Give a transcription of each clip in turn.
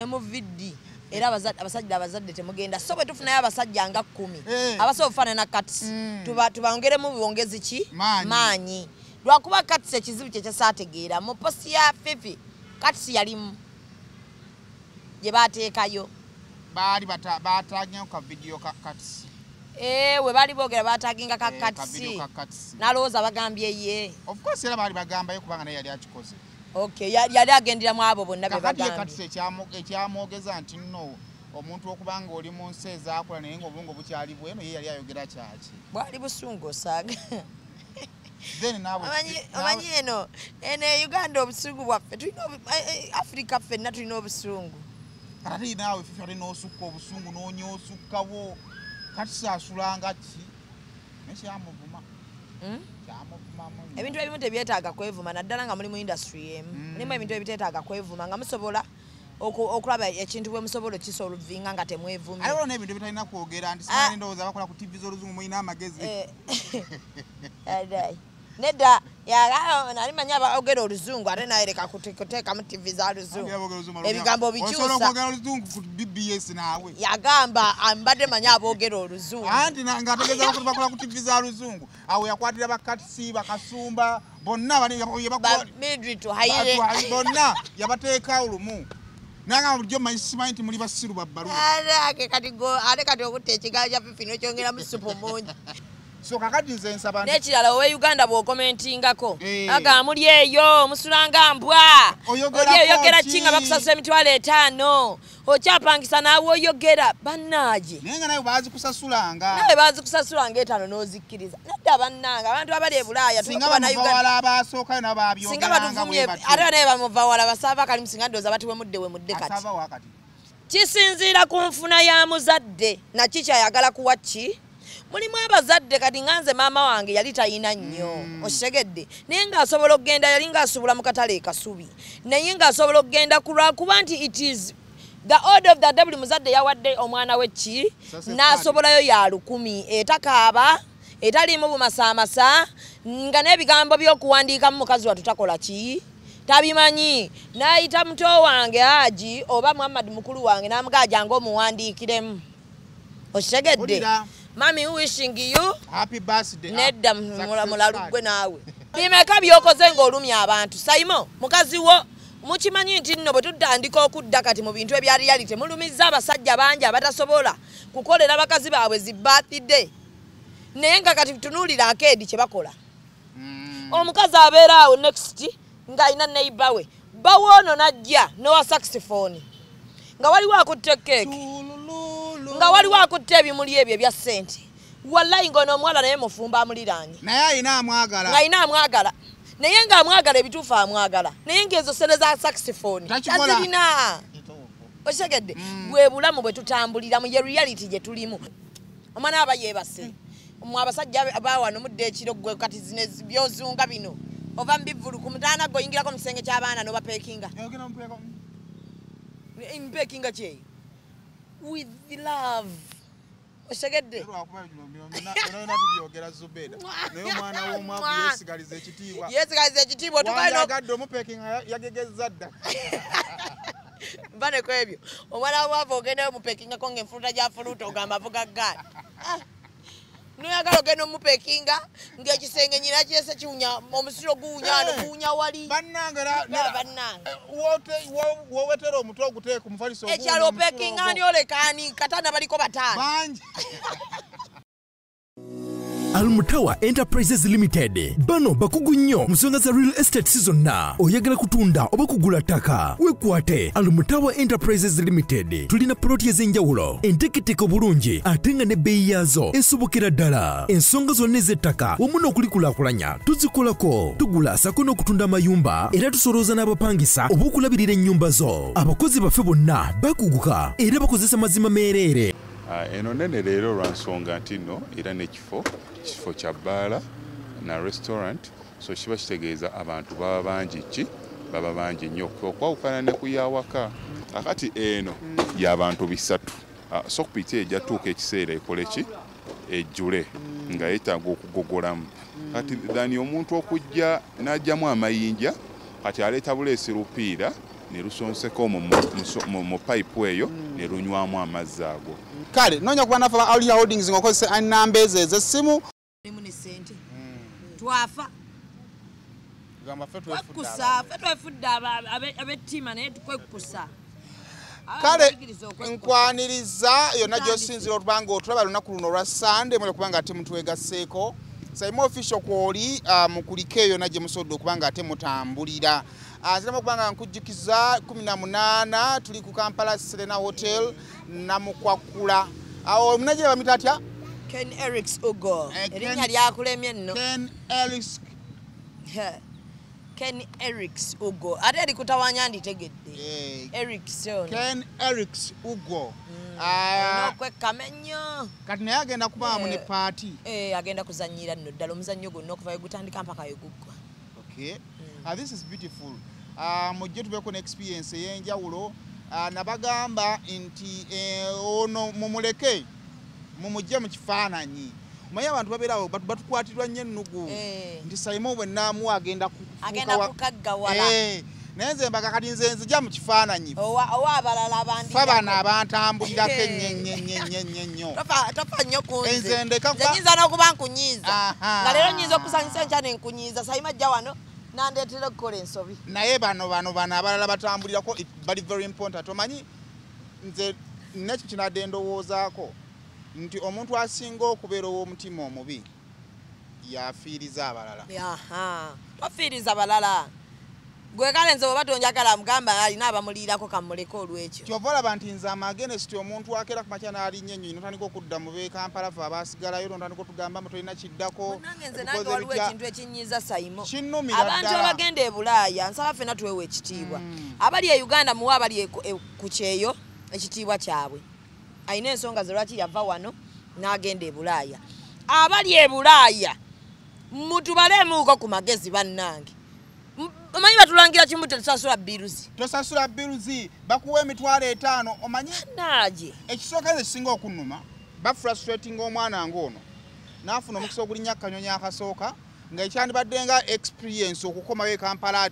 mu viddi era abasajja abazadde temugenda so bwe tufunayo abasajja nga 10 abasobola okufaanana Katsi tubangeremu bwongezi ki maanyi lwakuba Katsi ekizibu kye kyasaategeera mu posti ya Fifi Katsi yalimu gye baateekayo baali baataginga ka video ka Katsi we baali boogera baataginga ka Katsi nalowooza bagambye ye of course era baali bagambayo kubanga naye yali akikoze okay yali agenderamu abo bonna be bagambye Katsi ekyamwogeza nti nno omuntu okubanga oli mu nsi ezaakula naye ng'obulungu bukyali bweno ye yali ayogera kyaki bwali busungu osaaga omanyi eno Uganda obusungu bwaffe tulina Africa ffenna tulina obusungu ate naawe Fifi ate n'osukka obusungu n'onyoosukkawo Katsi asulanga ki nekyamuvuma ebintu ebimu tebyetaaga kwevuma naddala nga muli mu industry emu mulimu ebintu ebiteetaaga kwevuma nga musobola okulaba ekintu bwe musobola okisa oluvinga nga temwevumye aliwo n'ebintu bitalina kwogera nti sinali ndowooza bakola ku TV z'oluzungu mulina amagezi nedda nali manyi abaogera oluzungu ate naye leka kuteeka mu TV za luzungu ebigambo bikyusa BBS naawe yagamba mbadde manyi aboogera oluzungu anti ng'ategeeza bakola ku TV za luzungu awo yakwatira bakatisi bakasumba bonna bonna yabateeka olumu nanga bulijjo simanyi nti muli basiru babbalu ate kati okutta ekigaala kya Fifi n'okyongeramu supu mungi so kakati nze nsaba n'ekirala owe Uganda bw'okomentingako aga muli eyo musulanga mbwa oyogera ki nga bakusasula $5,000 okyapangisa naawe oyogera bannaaje naye nga nawe baazikusasulanga nawe baazikusasulanga 5 n'ozikkiriza nadda bannanga abantu abali e Bulaaya singa bamuvawala abaasookayo nabo babyogeranga ate naye bamuvawala basaava kalimu singa ndowooza bati wemudde kati kisinziira ku nfuna ya muzadde naki kyayagala kuwa ki mulimu abazadde kati nganze maama wange yali tayina nnyo okitegedde naye ng'asobola okugenda yali ng'asubula mu katale ekasubi naye ng'asobola okugenda kuba nti it is the order of the day buli muzadde yawadde omwana we ki n'asobolayo ya 10 etakaaba etalimu bumasaamasa nga n'ebigambo by'okuwandiikamu mukazi wattu takola ki tabimanyi n'ayita muto wange Haji oba Muhammad mukulu wange n'amugajanga omuwandiikiremu okitegedde Mami wishing you happy birthday. Nedda mulalugwe naawe. Bimeka byokoze ng'olumya abantu. Saimo mukazi wo mukimanyi nti nno bwe tutandika okudda kati mu bintu ebya reality mulumizza abasajja bangi abatasobola kukolera bakazi baabwe zi birthday. Naye nga kati tunuulira akeedi kye bakola. Omukazi abeera awo next nga alina neighbor we. Bawoono najja nowa saxophone. Nga waliwo akutte cake. Nga waliwo akutte ebimuli ebyo ebya ssente wallahi ngono omwala naye mufumba amuliraanye naye alina amwagala ng'alina amwagala naye ng'amwagala ebituufu amwagala naye ng'ezo ssente za saxophone tazirina okitegedde bwe bulamu bwe tutambulira mu ye reality gye tulimu omwana aba yeebase mwe abasajja baawano mudde ekiro gwe kati zino byozunga bino ova mbivulu ku mutaana gwe oyingirako mu kisenge ky'abaana n'obapeekinga mpeekinga kyeyo with love oshegedde tubyogera Zubeda naye omwana w'omwavu yesigaliza ekitiibwa tukagadde omupekinga yagegeza dda mbane kwebyo omwana w'omwavu ogendayo omupekingako ng'enfuluta gya fuluuta ogamba avuga ggaali noyagala ogenda omupekinga ng'ekisenge nyina kyese kiwunya omusiro guwunya wali bannange wowetera omutwe oguteeka omufaliso ekyalo opekinga ndi olekaani katana baliko bataano bangi Almutawa Enterprises Limited bano bakugu nnyo musonga za real estate zonna oyagala kutunda oba kugula ttaka wekwate Almutawa Enterprises Limited tulina ploti ez'enjawulo enteketeko bulungi ate nga n'ebbeeyi yaazo esobokera ddala ensonga zonna ez'ettaka wamu n'okulikulaakulanya tuzikolako tugula sako n'okutunda amayumba era tusolooza n'abapangisa oba okulabirira ennyumba zo abakozi baffe bonna bakuguka era bakozesa mazima meereere. Eno nene leero lwa nsonga nti nno era n'ekifo kya bbaala na restaurant so kiba kitegeeza abantu baba bangi nnyo okwawukana ne ku yawaka akati eno y'abantu 3 so kupita ejja tuuka ekiseera ekole ki ejjule nga yeetaaga okugogolamu kati dhani omuntu okujja n'ajjamu amayinja kati aleeta buleesi lupiira ne lusonseko mu pipe eyo ne lunywamu amazzi ago. Kale nonya kuba nafa ba Aulia Holdings ngokozesa namba ez'essimu ne sente twafa gamba fe twefudda abettima naye tukwekusa. Kale nkwaniriza yonna gy'osinzira otubanga otulaba lunaku luno olwa Sunday mwe kubanga ate mutwegasseeko Saimo official kwoli mukuliko eyo yonna gye musobodde okubanga ate mutambulira. Nziramu okubanga nkujjukiza 18 tuli ku Kampala Serena Hotel Namukwakula. Awo omunajja bamita atya? Ken Erics Ugo. Erinnya lyakulemye nno. Ken Erics Ugo. Ate likutawanya nditegedde. Erics ono. Ken Erics Ugo. Nokwekame nnyo. Kati naye agenda kubaamu ne party. Agenda kuzannyira nno ddala omuzannyo gonna okuva we gutandika mpaka we guggwa. Okay. This is beautiful. Mujje tubeeko ne experience ey'enjawulo. Nabagamba nti ono mumuleke mumujje mu kifaananyi. Omanyi abantu babeerawo batukwatiddwa nnyo ennugu nti Saimo bwe nnaamuwa agenda kukaggawala. Naye nze mbaga kati nze nzija mu kifaananyi. Owa abalala abandi. Fa bano abantambulirako ennyo. Tofa nnyo ku nze. Nze ndeka kuba. Nze nyiza n'okuba nkunyiiza. Nga leero nyiza okusanyusa enkya ne nkunyiiza. Saimo ajja wano nandeetera okukola ensobi. Naye bano abalala batambulirako bali very important. Omanyi nze nekyo kinadde ndowoozaako nti omuntu asinga okubeera ow'omutima omubi yafiiriza abalala. Tofiiriza balala. Gwe kale nze bw'oba tonjagala mugamba alina abamuliirako kamuleka olw'ekyo. Kyova olaba nti nze amagenesi omuntu akeera ku makya n'alinnya ennyo notandika okudda mu b'e Kampala fe abaasigalayo notandika okutugambamu tolina kiddako. Nange nange waliwo ekintu ekinyiiza Saimo. Kinnumira ddala. Abantu abagenda e Bulaaya nsaba ffenna tuweewa ekitiibwa. Abali e Uganda muwe abali ku kyeyo ekitiibwa kyabwe. Alina ensonga ze lwaki yava wano n'agenda e Bulaaya. Abali e Bulaaya mutubaleemuuko ku magezi bannange. Omanyi batulangira kimu tusasula biruzi. Tosasula biruzi bakuwa $5,000 omanyi naaje. Ekisooka nze kisinga okunnuma ba frustrating omwana ng'ono. Naafuna omukisa ogulinnya akanyonyi akasooka nga ekyandibadde nga experience okukomayo e Kampala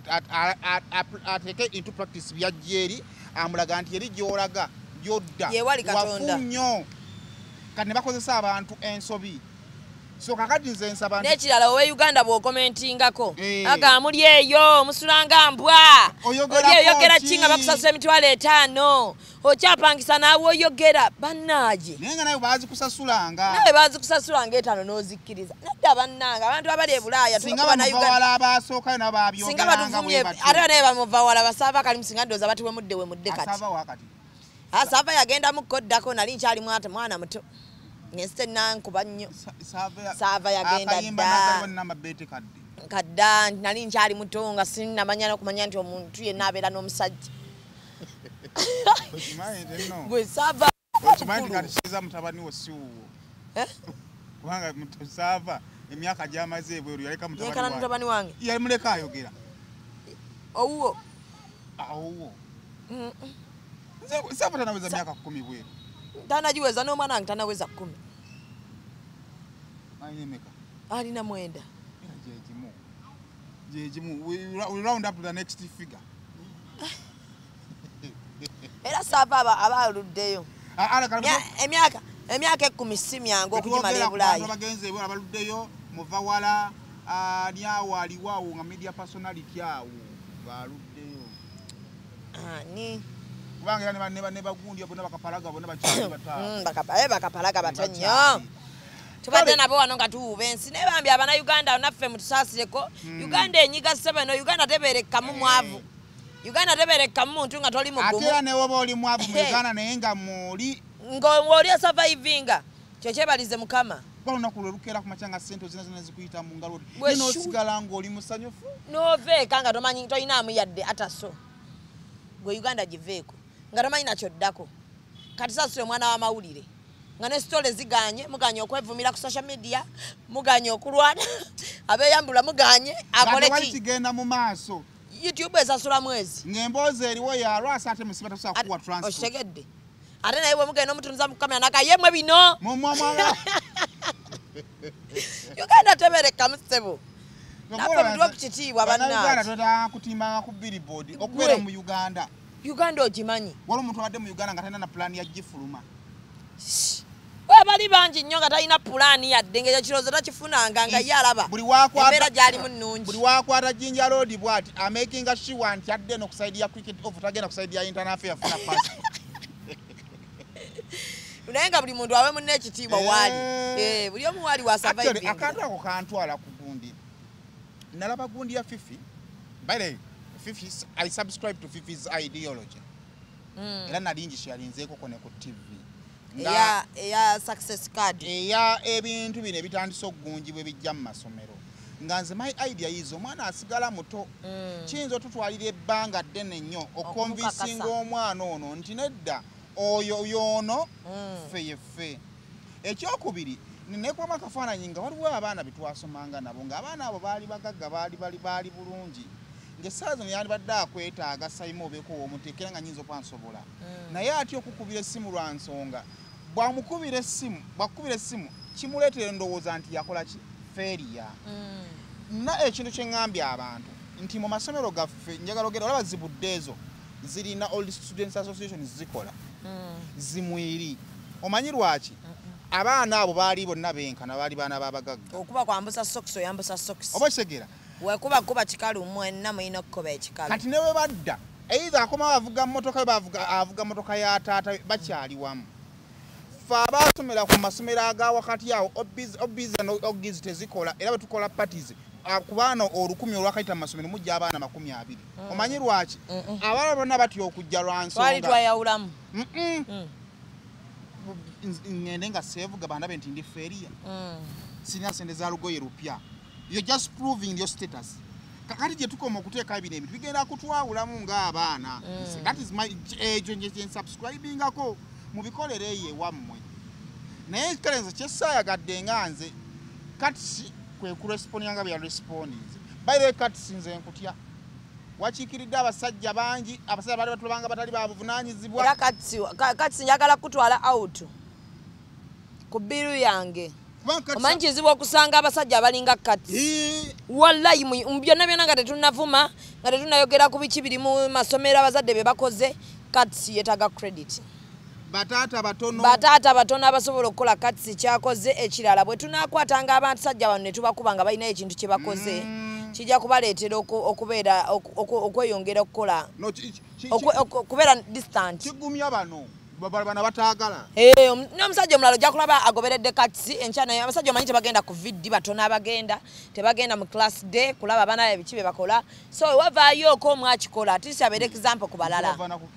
ateeke into practice byajja eri amulaga nti eri gy'olaga gy'odda wafu nnyo kati ne bakozesa abantu ensobi. So kakati nze nsaba n'ekirala owe Uganda bw'okomentingako aga muli eyo musulanga mbwa oyogera ki nga bakusasula $5,000 okyapangisa naawe oyogera bannaaje naye nga naye baazikusasulanga nawe baazikusasulanga 5 n'ozikkiriza nedda bannange abantu abali e Bulaaya singa bamuvawala abaasookayo nabo babyogeranga bwe batyo ate naye bamuvawala basaava kalimu singa ndowooza bati wemudde kati asaava yagenda mukoddako nali nkyali mwana muto Neste nankuba nnyo. Saava yagenda dda. Kadda nali nkyali muto nga sinnamanya n'okumanya nti omuntu yenna abeera n'omusajja. Gwe Saava. Okimanyi kati kiza mutabani wo si wuwo. Kubanga Saava emyaka gy'amaze ebweru yaleka mutabani wange. Yamuleka ayogera. Owuwo. Owuwo. Saava tanaweza myaka 10 bweru. Tanajiweza n'omwana wange tanaweza 10. Alina 9. Jejimu. We round up to the next figure. Era Saava abaluddeyo. Emyaka 10 si myangu okugimala e Bulaaya. Abagenze abaluddeyo muvawala nyawo aliwawo nga media personality awo baluddeyo. Ni kubanga ne bagundi abona bakapalaga abona bakyali bataano bakapalaga batonyo tubadde nabo wano nga tuwuba ensi naye bambi abannayuganda naffe mutusaasireko Uganda enyiga 7 Uganda tebeerekamu mwavu Uganda tebeerekamu muntu nga toli mugumu ate era ne woba oli mwavu mu Uganda naye nga mwoli ng'oli survivinga kyo kyebalize Mukama olunaku lwe lukeera ku makya nga ssente zina zikuyita mu ngalo n'osigala ng'oli musanyufu n'oveeka nga tomanyi tolinaamu yadde ataso gwe Uganda giveeko nga tomanyi nakyoddako kati sasule omwana w'amawulire nga ne sitole ziganye muganye okwevumira ku social media muganye okulwana abeeyambula muganye akole ki kigenda mu maaso YouTube esasula mwezi ng'emboozi eriwo yalwasa ate musiba tasobola kuwa transport okitegedde ate naye bwe mugenda omutunuza mu kamera nakayemwe bino mumwamwala Uganda tebeerekamu ssebo Nafe mudwa kukitiibwa bannayuganda twetaaga kutimba ku billboard okubeera mu Uganda. Uganda ogimanyi. Waliwo omuntu abadde mu Uganda nga talina na pulaani ya gifuluma. Bali bangi nnyo nga talina pulaani yadde ng'ekyo kirowoozo takifunanga nga ye alaba embeera gy'alimu nnungi. Buli waakwata Jinja Road bw'ati amakinga sure nti adde no ku side ya cricket off tagenda ku side ya internal affair afuna pass. Naye nga buli muntu awe munne ekitiibwa waali. Buli omu waali wa surviving. Akantu ako kantwala ku gundi. Nalaba gundi ya Fifi. By the way, Fifi, I subscribe to Fifi's ideology. Era nalingi shalinzeeko kone ku TV. Eya success card. Eya ebintu bino ebitandise okugungibwa ebijja mu masomero. Nga nze my idea yizo omwana asigala muto. Kiyinza otutwalira ebbanga ddene nnyo okonvinsinga omwana ono nti nedda oyo yoono ffe. Ekyokubiri nekwama akafaananyi nga waliwo abaana betwasomanga nabo ng'abaana abo baali bagagga baali bulungi. Ng'essaawa zino yandibadde akwetaaga Simon obeeko w'omuteekera nga nnyinza opansobola. Naye atya okukubira essimu lwa nsonga. Bw'akukubira essimu kimuleetera endowooza nti yakola ki? Failure. Na ekintu kye ŋŋambye abantu nti mu masomero gaffe njagala ogenda olaba zibudde ezo zirina Old Students Association zikola. Zimwiri. Omanyi lwaki? Abaana abo baali bonna benkana baali baana b'abagagga. Okuba kwambusa sokisi oyambusa sokisi. Oba kisegera. Kuba kikalu mwenna mulina okukoba ekikalu. Kati ne bwe badda either akoma avuga mmotoka avuga mmotoka ya taata bakyali wamu. Ffe abaasomera ku masomero aga wakati awo obiza n'ogizi tezikola era bwe tukola parties ku baana 1000 olwakayita mu masomero mujja abaana 20. Omanyi lwaki? Abaana bonna batya okujja lwa nsonga. Twali twayawulamu. Ngende nga seevuga bandabe nti ndi failure. Sirina sente za lugoye lupya. You're just proving your status. Kakati gye tukoma okuteeka ebino ebintu bigenda kutwawulamu ng'abaana. That is my subscribingako mubikolere ye wammwe. Naye kalenza kyesaayagadde nga nze kati kwe kurespondi nga bya respondinze. By the way kati sinze nkutya. Wakiikiridde abasajja bangi abasajja bali batulabanga batali babuvunaanyizibwa. Era kati njagala kutwala out ku biru yange. Omanyi kizibu okusanga abasajja abalinga kati. Wallahi byonna byonna nga tetunnavuma nga tetunnayogera ku biki biri mu masomero abazadde be bakoze kati yetaga credit. Bataata batono abasobola okukola kati kyakoze ekirala bwe tunaakwatanga abantu sajja bano ne tubakuba nga balina ekintu kye bakoze kijja kubaleetera okubeera okweyongera okukola okubeera distant. Kigumya bano bana bataagala. N'omusajja omulala ojja kulaba agoberedde kati enkya naye abasajja omanyi tebagenda ku vidi batono abagenda tebagenda mu class day kulaba abaana ebiki bye bakola so wavaayooko omwakikola ati abeere example ku balala.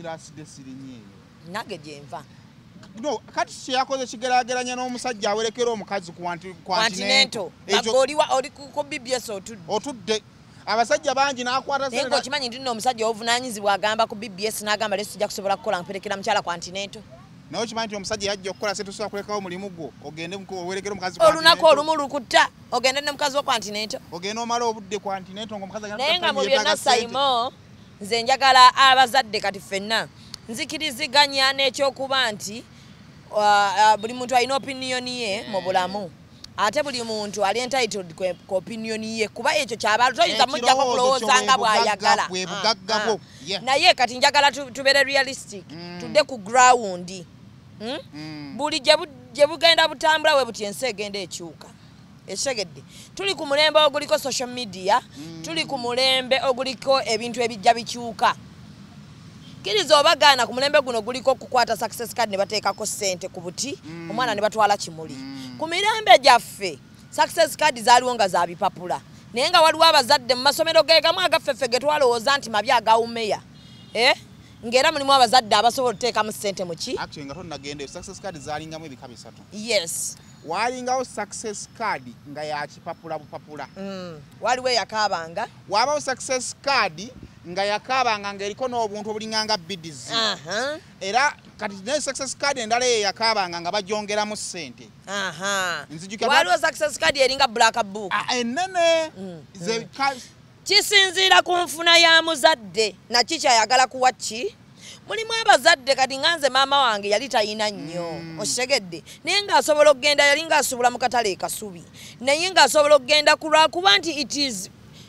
Nange gyenva. No, kati kyeyakoze kigeraageranya n'omusajja awerekera omukazi ku Continental. Oli ku BBS otudde. Abasajja bangi n'akwata naye ng'okimanyi nti nno omusajja obuvunaanyizibwa agamba ku BBS n'agamba leero sijja kusobola kukola mperekera mukyala Continental. Naye okimanyi nti omusajja yajja okukola se tosobola kulekawo omulimu gwo ogende owerekera omukazi olunaku olumu lukutta ogende ne mukazi wa Continental. Ogende omala obudde Continental ng'omukazi naye nga mu byonna Simon nze njagala abazadde kati ffenna nzikiriziganya n'ekyokuba nti buli muntu alina opiniyoni ye mu bulamu ate buli muntu ali entitled ku opiniyoni ye kuba ekyo ky'abantu toyinza mujjako kulowooza nga bw'ayagala naye kati njagala tubeere realistic tudde ku ground buli gye bugenda butambula we buti ensi egenda ekyuka ekigedde tuli ku mulembe oguliko social media tuli ku mulembe oguliko ebintu ebijja bikyuka kiriza obagaana ku mulembe guno guliko okukwata success card ne bateekako ssente ku buti omwana ne batwala kimuli ku mirembe gyaffe success card zaaliwo nga za bipapula naye nga waliwo abazadde mu masomero geegamu agaffeffe ge twalowooza nti mabi agawumeya ng'era mulimu abazadde abasobola okuteekamu ssente mu ki nga tonnagende success card zaalingamu ebika bisatu. Yes. Waalingawo success card nga ya kipapula bupapula. Waliwo eyakaabanga. Waabawo success card nga yakaabanga ng'eriko n'obuntu obulinganga bidizi. Era kati ne success card endala ye yakaabanga nga bagyongeramu ssente. Waliwo success card eringa black book. Ennene. Kisinziira ku nfuna ya muzadde na kikyayagala kuwa ki. Mulimu abazadde kati nganze maama wange yali tayina nnyo okitegedde naye ng'asobola okugenda yali ng'asubula mu katale kasubi naye ng'asobola okugenda kulwakuba nti it is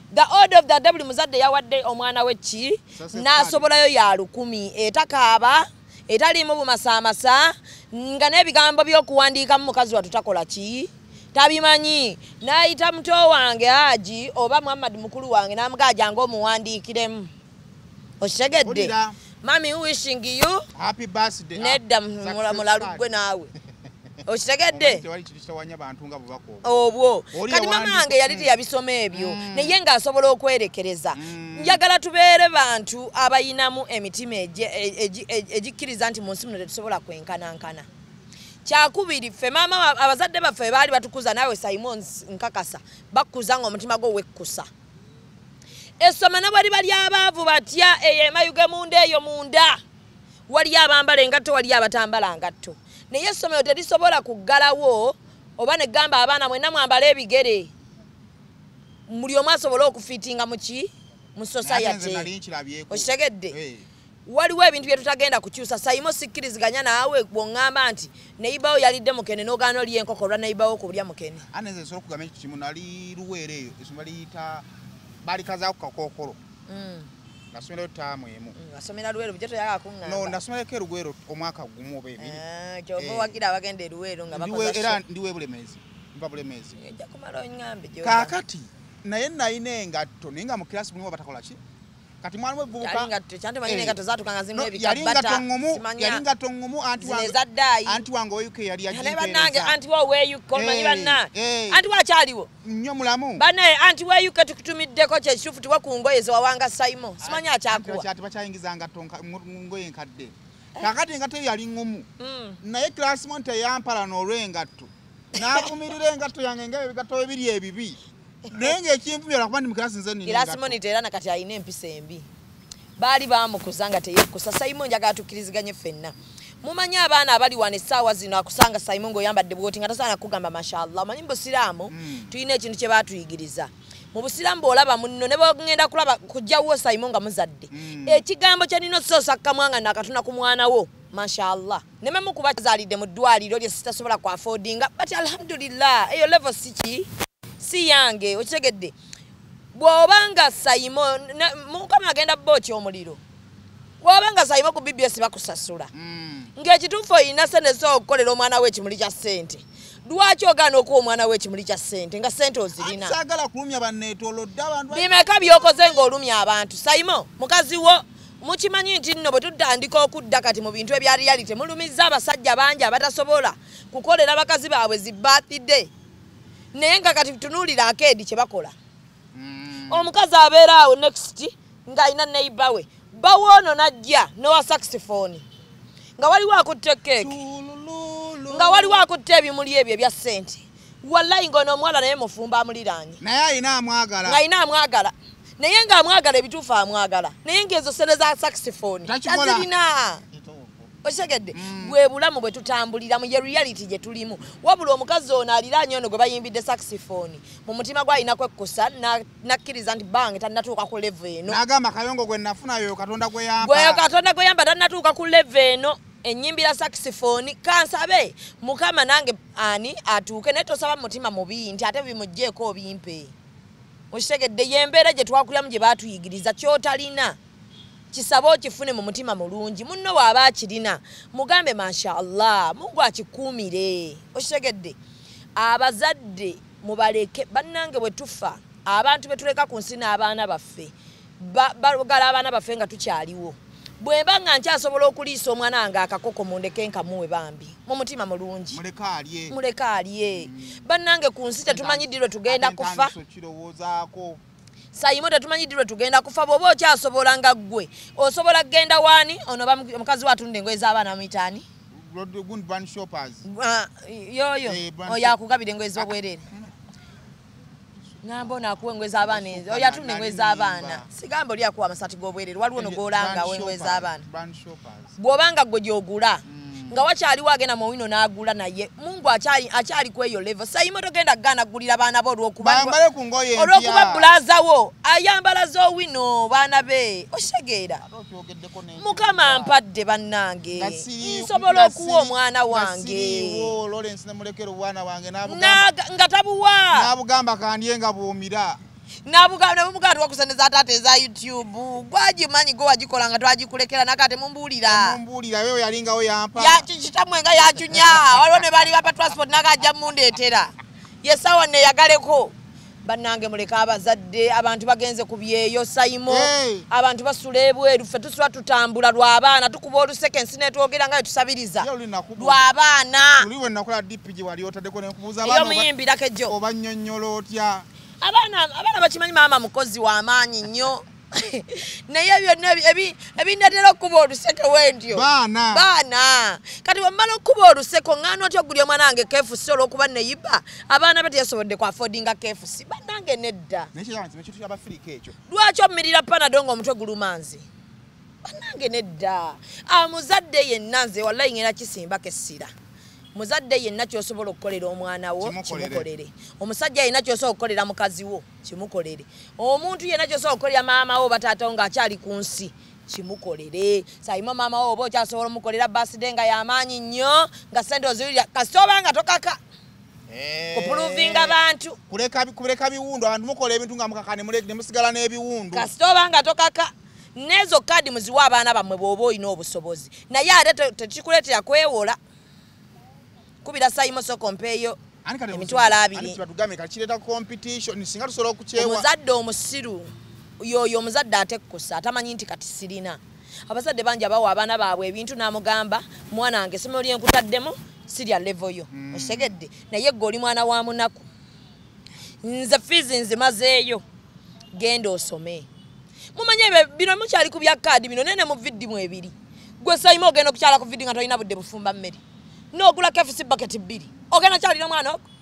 the order of the devil muzadde yawadde omwana we ki n'asobolayo ya 10 etakaaba etalimu bumasaamasa nga n'ebigambo by'okuwandiika mu mukazi wa tutakola ki tabimanyi n'ayita muto wange Haji oba Muhammad mukulu wange n'amugaaja ng'omuwandiikiremu okitegedde mami wishing you happy birthday nedda mulalugwe naawe okitegedde obwo kati mama wange yali teyabisoma ebyo naye ng'asobola okwerekereza njagala tubeere bantu abayinamu emitima egikkiriza nti mu nsi muno tetusobola kwenkanankana kyakubiri ffe maama abazadde baffe baali batukuza naawe Simon nkakasa bakkuza ng'omutima gwo wekkusa essoma ne bwali bali abaavu batya eyo emayuge munda eyo munda wali abambala engatto wali abatambala ngatto naye essomero terisobola kuggalawo oba ne gamba abaana mwenna mwambala ebigere muli omu asobola okufiitinga mu society okitegedde waliwo ebintu bye tutagenda kukyusa Simon sikkiriziganya naawe bw'oŋŋamba nti neyibawo yalidde mukene n'ogaana oli enkoko olwa neyibawo okulya mukene aneze nsobola okugamba ekyo kimu nali luweero eyo essomero liyita balikazaako kakookolo nasomerayo ttaamu emu asomera luweero bujja toyagala kuŋŋamba no nasomerako eruweero omwaka gumu oba ebiri kyova wagira abagenda eruweero nga era ndiwe bulemeezi mba bulemeezi ejja kumala onŋambe kaakati naye nalina engatto naye nga mu kirasi mulimu batakola ki kati mwana wevubuka yali ngatto ŋŋomu anti wange oyuk yali anti wo weyuka omanyi banna anti wakyaliwo nnyo mulamu banaye anti weyuka tukutumiddeko kyekituufu tiwe ku ngoye zewawanga Simon simanyi akyakuwa bakyayingiza ngatto ngoye nkadde kakati engatto eyo yali ŋŋomu naye kirasi mo teyampala n'olw'engatto n'avumirira engatto yange nga ebigatto ebiri ebibi naye ng'ekinvumira lwakuba ndi mu kirasi nze nina kirasi monita era nakati alina empisa embi baali bamukuza nga teyekkusa Simon njagala tukkiriziganye ffenna mumanyi abaana abali wano essaawa zino akusanga Simon ng'oyambadde bwoti nga tasaana kugamba mashallah omanyi mu busiraamu tulina ekintu kye baatuyigiriza mu busiraamu bw'olaba munno ne bw'ogenda kulaba kujjawo Simon nga muzadde ekigambo kye nina osoosa mwanga nakatuna ku mwana wo mashallah ne memu kuba zaalidde mu ddwaliro lye sitasobola ku affordinga but alhamdulillah eyo level si yange okitegedde bw'obanga Simon mukama agenda booki omuliro bw'obanga Simon ku BBS bakusasula ng'ekituufu oyina sente z'okukolera omwana we ekimuli kya ssente lwaki ogaana okuwa omwana we ekimuli kya ssente nga ssente ozirina saagala kulumya banneetoolodde abantu bimeka by'okoze ng'olumya abantu Simon mukazi wo mukimanyi nti nno bwe tutandika okudda kati mu bintu ebya reality mulumizza abasajja bangi abatasobola kukolera bakazi baabwe zi birthday naye nga kati tunuulira akeedi kye bakola omukazi abeera awo next ng'alina neighbor we bawoono najja nowa saxophone nga waliwo akutte keeki nga waliwo akutte ebimuli ebyo ebya ssente wallahi ng'ono omuwala naye mufumba amuliraanye naye alina amwagala ng'alina amwagala naye ng'amwagala ebituufu amwagala naye ng'ezo ssente za saxophone tazirina okitegedde bwe bulamu bwe tutambuliramu ye reality gye tulimu wabula omukazi ono aliraanye ono gwe bayimbidde saxophone mu mutima gw'alina kwekkusa nakkiriza nti bange tannatuuka ku level eno n'agamba kayongo gwe nafunayo katonda gwe yamba tannatuuka ku level eno ennyimbira saxophone kansabe mukama nange ani atuuke naye tosaba mu mutima mubi nti ate bimugjeeko obimpe okitegedde yembeera gye twakuliramu gye baatuyigiriza kyotalina kisaba okifune mu mutima mulungi munno bw'aba akirina mugambe mashallah Mungu akikuumire okitegedde abazadde mubaleke bannange bwe tufa abantu be tuleka ku nsi n'abaana baffe bagala abaana baffe nga tukyaliwo bwe mba nga nkyasobola okuliisa omwana wange akakoko mundeke nkamuwe bambi mu mutima mulungi muleke alye bannange ku nsi tetumanyiddire tugenda kufa Simon tetumanyiddirwe tugenda kufa bw'oba okyasobola nga ggwe osobola kugenda waani ono omukazi we atunda engoye z'abaana bamuyitaani yoyo oyo akugabira engoye z'obwereere ngamba ono akuwa engoye z'abaana ezo oyo atunda engoye z'abaana sigamba oli akuwa amasaati g'obwereere waliwo ono g'olangawo engoye z'abaana bw'obanga ggwe gy'ogula nga wakyaliwo agenda mu wino n'agula naye Mungu akyali ku eyo level Simon togenda kugaana gulira baana bo olw'okuba bulaza wo ayambala z'owino baana be okitegeera mukama ampadde bannange nsobola okuwa omwana wange nga tabuwa n'abugamba kandye nga bw'omira Nabuga twakusendeza tate za YouTube. Gwagimanyi go wagikola nga twagikulekera nakate mumbulira. Mumbulira wewe yalingawo yampa. Ya kitamwenga yachunya. Waliwo ne bali bapa transport nakajja mundeetera. Yesawa ne yagaleko. Bannange muleka abazadde abantu bagenze kubyeyo sayimo abantu basula ebweru ffe tusula tutambula lw'abaana tukuba oluseke ensi netwogera nga tusabiriza lw'abaana tuliwe nakola DPG wali otaddeko nekubuuza abaana muyimbirako ejjo oba nnyonnyolo otya abaana bakimanyi maama mukozi w'amaanyi nnyo naye byonna ebindatera okuba oluseke wendyo baana kati wamala okuba oluseko ngano otyo guli omwana wange KFC olw'okuba neyiba abaana be teyasobodde ku affordinga KFC bannange nedda lwaki omirira panado ng'omutwe gulumanzi bannange nedda muzadde yenna nze wallahi ngenda kisimbako essira muzadde yenna kyosobola okukolera omwana wo kimukolere omusajja yenna kyosobola okukolera mukazi wo kimukolere omuntu yenna kyosobola okukolera maama wo bataata wo ng'akyali ku nsi kimukolere sayima maama wo oba okyasobola omukolera birthday nga y'amaanyi nnyo nga sente oziwulira kasita oba nga tokaka kupuluvinga bantu kuleka biwundu abantu mukola ebintu nga mukaka ne musigala n'ebiwundu kasita oba nga tokaka nezo kadi muziwa abaana bammwe bw'oba olina obusobozi naye ate tekikuleetera kwewola kubira sayimo soko mpeeyo emitwalo 2 omuzadde omusiru yoyo omuzadde atekkusa atamanyi nti kati sirina abazadde bangi abawa abaana baabwe ebintu n'amugamba mwana wange essomero lye nkutaddemu sirya level yo osegedde naye gwe oli mwana wa munaku nze fiizi nzimazeeyo genda osome mumanye bino mukyali ku bya kaadi bino nene mu viddimu ebiri gwe sayimo ogenda okukyala ku viddi nga tolina budde bufumba mmere n'ogula KFC bucket 2 ogenda kyalira mwana okwo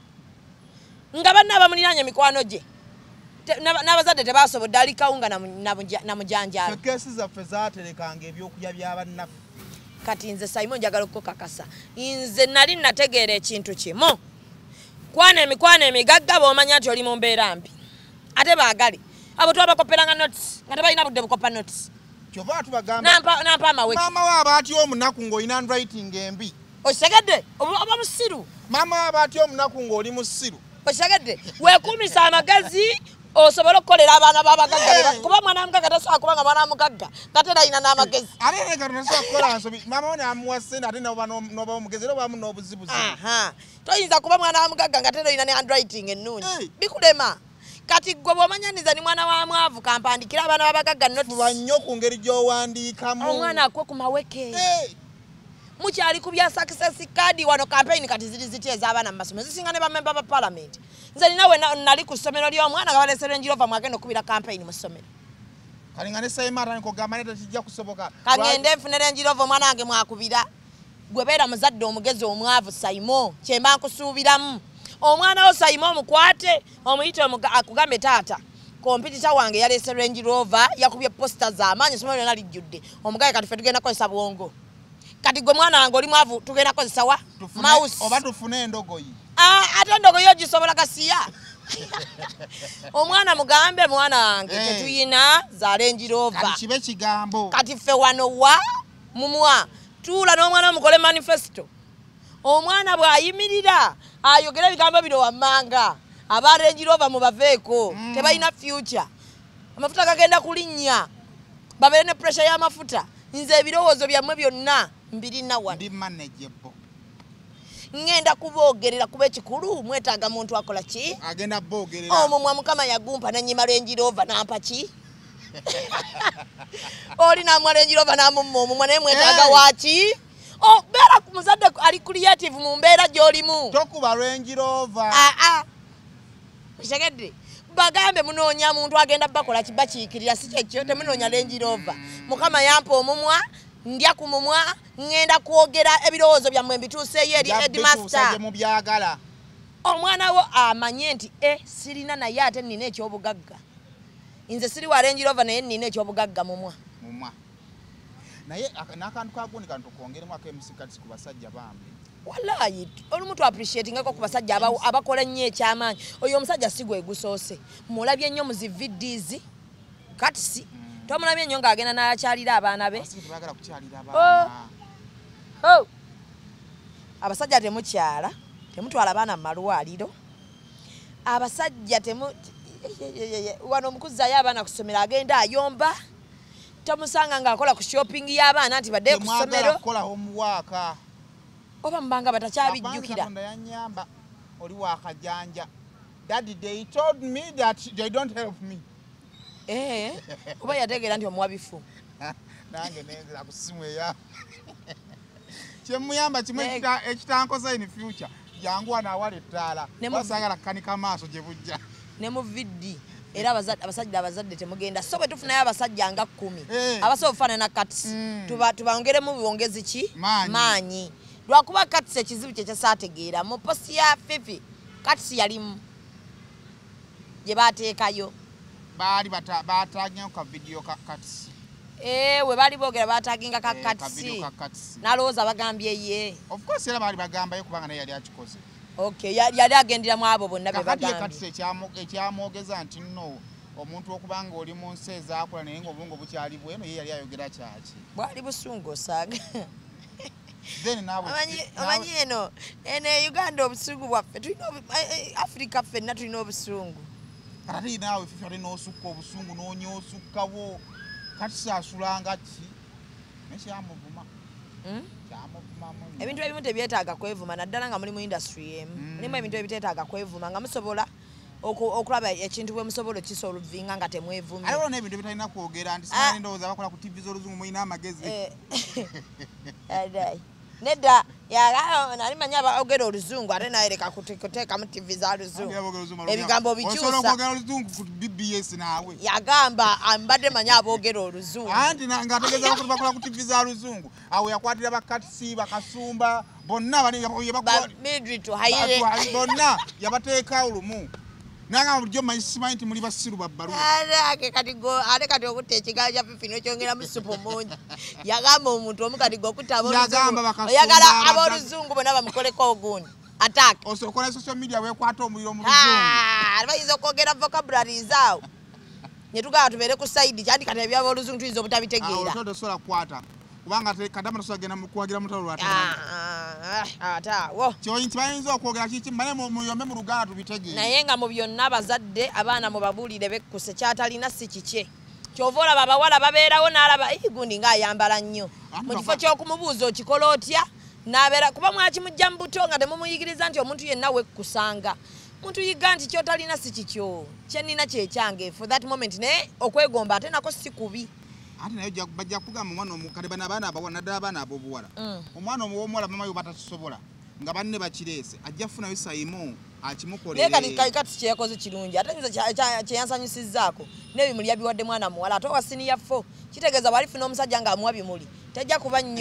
nga banna abamuliranye mikwano gye n'abazadde tebasobodde ali kawunga na mujanjalo kesi zaffe zaaterekanga ebyokulya by'abannaffe kati nze sayimo njagala okukakasa nze nali nategeera ekintu kimu kwana emikwano emigagga b'omanya nti oli mu mbeera mbi ate baagali abo twabakoperanga notice nga tebalina budde bukopa notice kyova tubagamba nampa amaweki maama wa abaatya omunaku ng'olina handwriting embi osegedde oba musiru maama wa abaatya omunaku ng'oli musiru osegedde weekumisa amagezi osobola okukolera abaana b'abagagga kuba mwana mugagga tasobola kubanga mwana mugagga nga terayina n'amagezi ate nga tonasobola kukola nsobi maama wo n'amuwa ssente ate n'oba omugezi era obamu n'obuzibuzibu toyinza kuba mwana wa mugagga nga terayina ne handwriting ennungi bikulema kati gwe bw'omanyaniza ni mwana wa mwavu kampandikira abaana b'abagagga notifuba nnyo ku ngeri gy'owandiikamu omwana akwe ku maweke mukyali ku bya success card wano campaign kati ziri ziti ez'abaana mu masomero zisinga ne bamemba ba parliament nze ninawe nali ku ssomero ly'omwana nga balesera enjirova mwagenda okubira campaign mu ssomero kali nga ne sayimata nikogamba nete kijja kusoboka kangende nfunira enjirova omwana wange mwakubira gwe beera muzadde omugezi omwavu sayimo kyemba nkusuubiramu omwana wo sayimo omukwate omuyite akugambe taata kompitita wange yalese Range Rover yakubye posta z'amaanyi essomero lyonna lijjudde omugaye kati ffe tugenda kozesa bwongo kati gwe mwana wange oli mwavu tugenda kozesa wa mouse oba tufune endogoyi ate endogoyi ogisobola kasiya omwana mugambe mwana wange tetuyina za Range Rover kati kibe kigambo kati ffe wano wa mumwa tuula n'omwana mukole manifesto omwana bw'ayimirira ayogera ebigambo bino wammanga aba Range Rover mubaveeko tebalina future amafuta gagenda kulinnya babeere ne pressure y'amafuta nze ebirowoozo byammwe byonna mbirina wano ndi manageable ngenda kuboogerera kuba ekikulu mwetaaga muntu akola ki agenda boogerera omumwa mukama yagumpa nanyima Range Rover nampa ki oli namwa Range Rover namumma omumwa naye mwetaaga waki beera muzadde ali creative mu mbeera gy'olimu tokuba Range Rover okitegedde bagambe munoonya muntu agenda bakola kibakiikirira si kyekyo temunoonya Range Rover mukama yampa omumwa ndya ku mumwa ngenda kwogera ebirowoozo byammwe mbituuseeyo eri headmaster omwana wo amanye nti sirina naye ate nina ekyobugagga nze siri wa Range Rover naye nina ekyobugagga mumwa naye n'akantu kagundi kantu tukongeremu akemusikati ku basajja bambi wallahi olumu tu appreciatingako ku basajja abakola nnyo ekyamaanyi oyo omusajja si gwe gusoose mulabye nnyo mu zi videos kati si tomulabye nnyo ng'agenda n'akyalira abaana be abasajja temukyala temutwala abaana mu malwaliro abasajja wano omukuzi ayo abaana ku ssomero agenda ayomba tomusanga ng'akola ku shopping y'abaana nti badde ku ssomero kukola homework oba mubanga batakyabijjukira yanyamba oli wakajanja daddy they told me that they don't help me oba yategeera nti omuwabifu nange nenzira ku ssimu eya kyemuyamba kimu ekitankosa in future jangu anaawala ettaala wasagala kukanika maaso gye bujja ne mu viddi era abasajja abazadde temugenda so bwe tufunayo abasajja nga 10 abasobola okufaanana kati tubangeremu bwongezi ki maanyi lwakuba kati ekizibu kye kyasaategeera mu posti ya Fifi kati yalimu gye baateekayo baali baataginga ka video ka kati we baali boogera baataginga ka kati n'alowooza bagambye ye of course era baali bagambayo kubanga naye yali akikoze okay yali agenderamu abo bonna be bagambye ekyamwogeza nti nno omuntu okubanga oli mu nsi ezaakula naye ng'obulungu bukyali bweno ye yali ayogera kyaki bwali busungu osaaga omanyi eno Uganda obusungu bwaffe tulina Africa ffenna tulina obusungu kati naawe Fifi ali n'osukka obusungu n'onyoosukkawo kati saasulanga ki nekyamuvuma ebintu ebimu tebyetaaga kwevuma naddala nga muli mu industry emu mulimu ebintu ebiteetaaga kwevuma nga musobola okulaba ekintu bwe musobola okisa oluvinga nga temwevumye aliwo n'ebintu bitalina kwogera nti sinali ndowooza bakola ku TV z'oluzungu mulina amagezi nedda nali manya abaogera oluzungu ate naye leka kuteekamu TV za luzungu ebigambo bikyusa yagamba mbadde manya aboogera oluzungu anti ng'ategeeza bakola ku TV za luzungu awo yakwatira bakatisi bakasumba bonna bonna yabateeka olumu nanga bulijjo manyi nti muli basiru babbalu ate kati okutta ekigaalo kya Fifi n'okyongera mu supu mungi yagamba omuntu omu kati gokutta oyagala ab'oluzungu bonna bamukoleko ogundi attack osokola social media weekwata omuliro mu luzungu bayinza okwogera vocabularies awo ne tugaba tubeere ku sayidi kyandi kati ebyab'oluzungu tuyinza obutabitegeera tosobola kukwata kubanga kadama tosobola genda kuwagira mutalo lwate ataawo kyonti bayinza okwogera kiki mbane muyombe mu Luganda tubitegeere naye nga mu byonna abazadde abaana mubabuulire bekkuse kyatalina si kikye kyova olaba abawala babeerawo n'alaba gundi ng'ayambala nnyo mu kifo ky'okumubuuza okikola otya n'abeera kuba mwakimujja mu buto nga temumuyigiriza nti omuntu yenna wekkusanga muntu yiga nti kyotalina si kikyo kyenina kyekyange for that moment naye okwegomba ate nako si kubi ate naye bajja kugamba omwana omukale bana abaana abawala naddala abaana ab'obuwala omwana omuwala mama yo batakisobola nga banne bakireese ajja kufunayo sayimu akimukolere naye kati kyeyakoze kirungi ate kyeyansanyusizzaako n'ebimuli yabiwadde mwana muwala ate owa siniya 4 kitegeeza bwalifuna omusajja ng'amuwa bimuli tekijja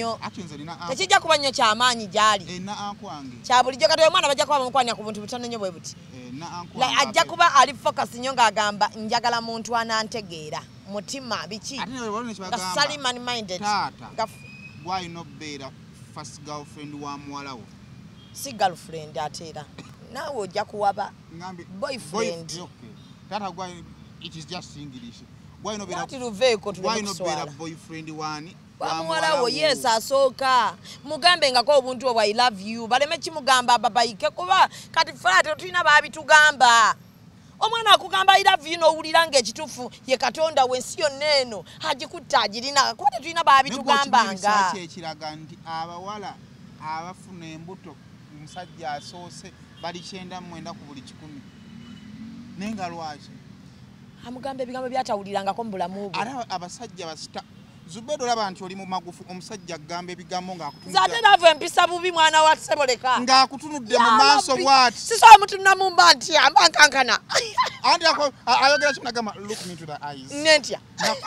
kuba nnyo kyamaanyi gy'ali kya bulijjo kati omwana bajja kuba bamukwanira ku buntu butono nnyo bwe buti ajja kuba ali focus nnyo ng'agamba njagala muntu anantegeera mutima biki Salimani minded gwayina obeera first girlfriend wa muwalawo si girlfriend ate era naawe ojja kuwaba boyfriend tata gwa it is just English gwayina obeera boyfriend wani wamuwalawo yes asooka mugambengako obuntu obwo I love you baleme kimugamba babayike kuba kati fate tulina babitugamba omwana akugamba I love you n'owulira ng'ekituufu ye Katonda wensi yonna eno agikutta agirina kuba tetulina babitugambanga ekiraga nti abawala abafuna embuto omusajja asoose bali 99 ku buli 10 naye nga lwaki amugamba ebigambo byatawulirangako mu bulamu bwe ate abasajja basita Zubedo olaba nti oli mu magufu omusajja agamba ebigambo ng'akutunudde zate nava empisa bubi mwana wa Seboleka ng'akutunudde mu maaso bw'ati sisobola mutunula mu mba ntya mba nkankana anti ayogera kimu nagamba look me to the eyes nentya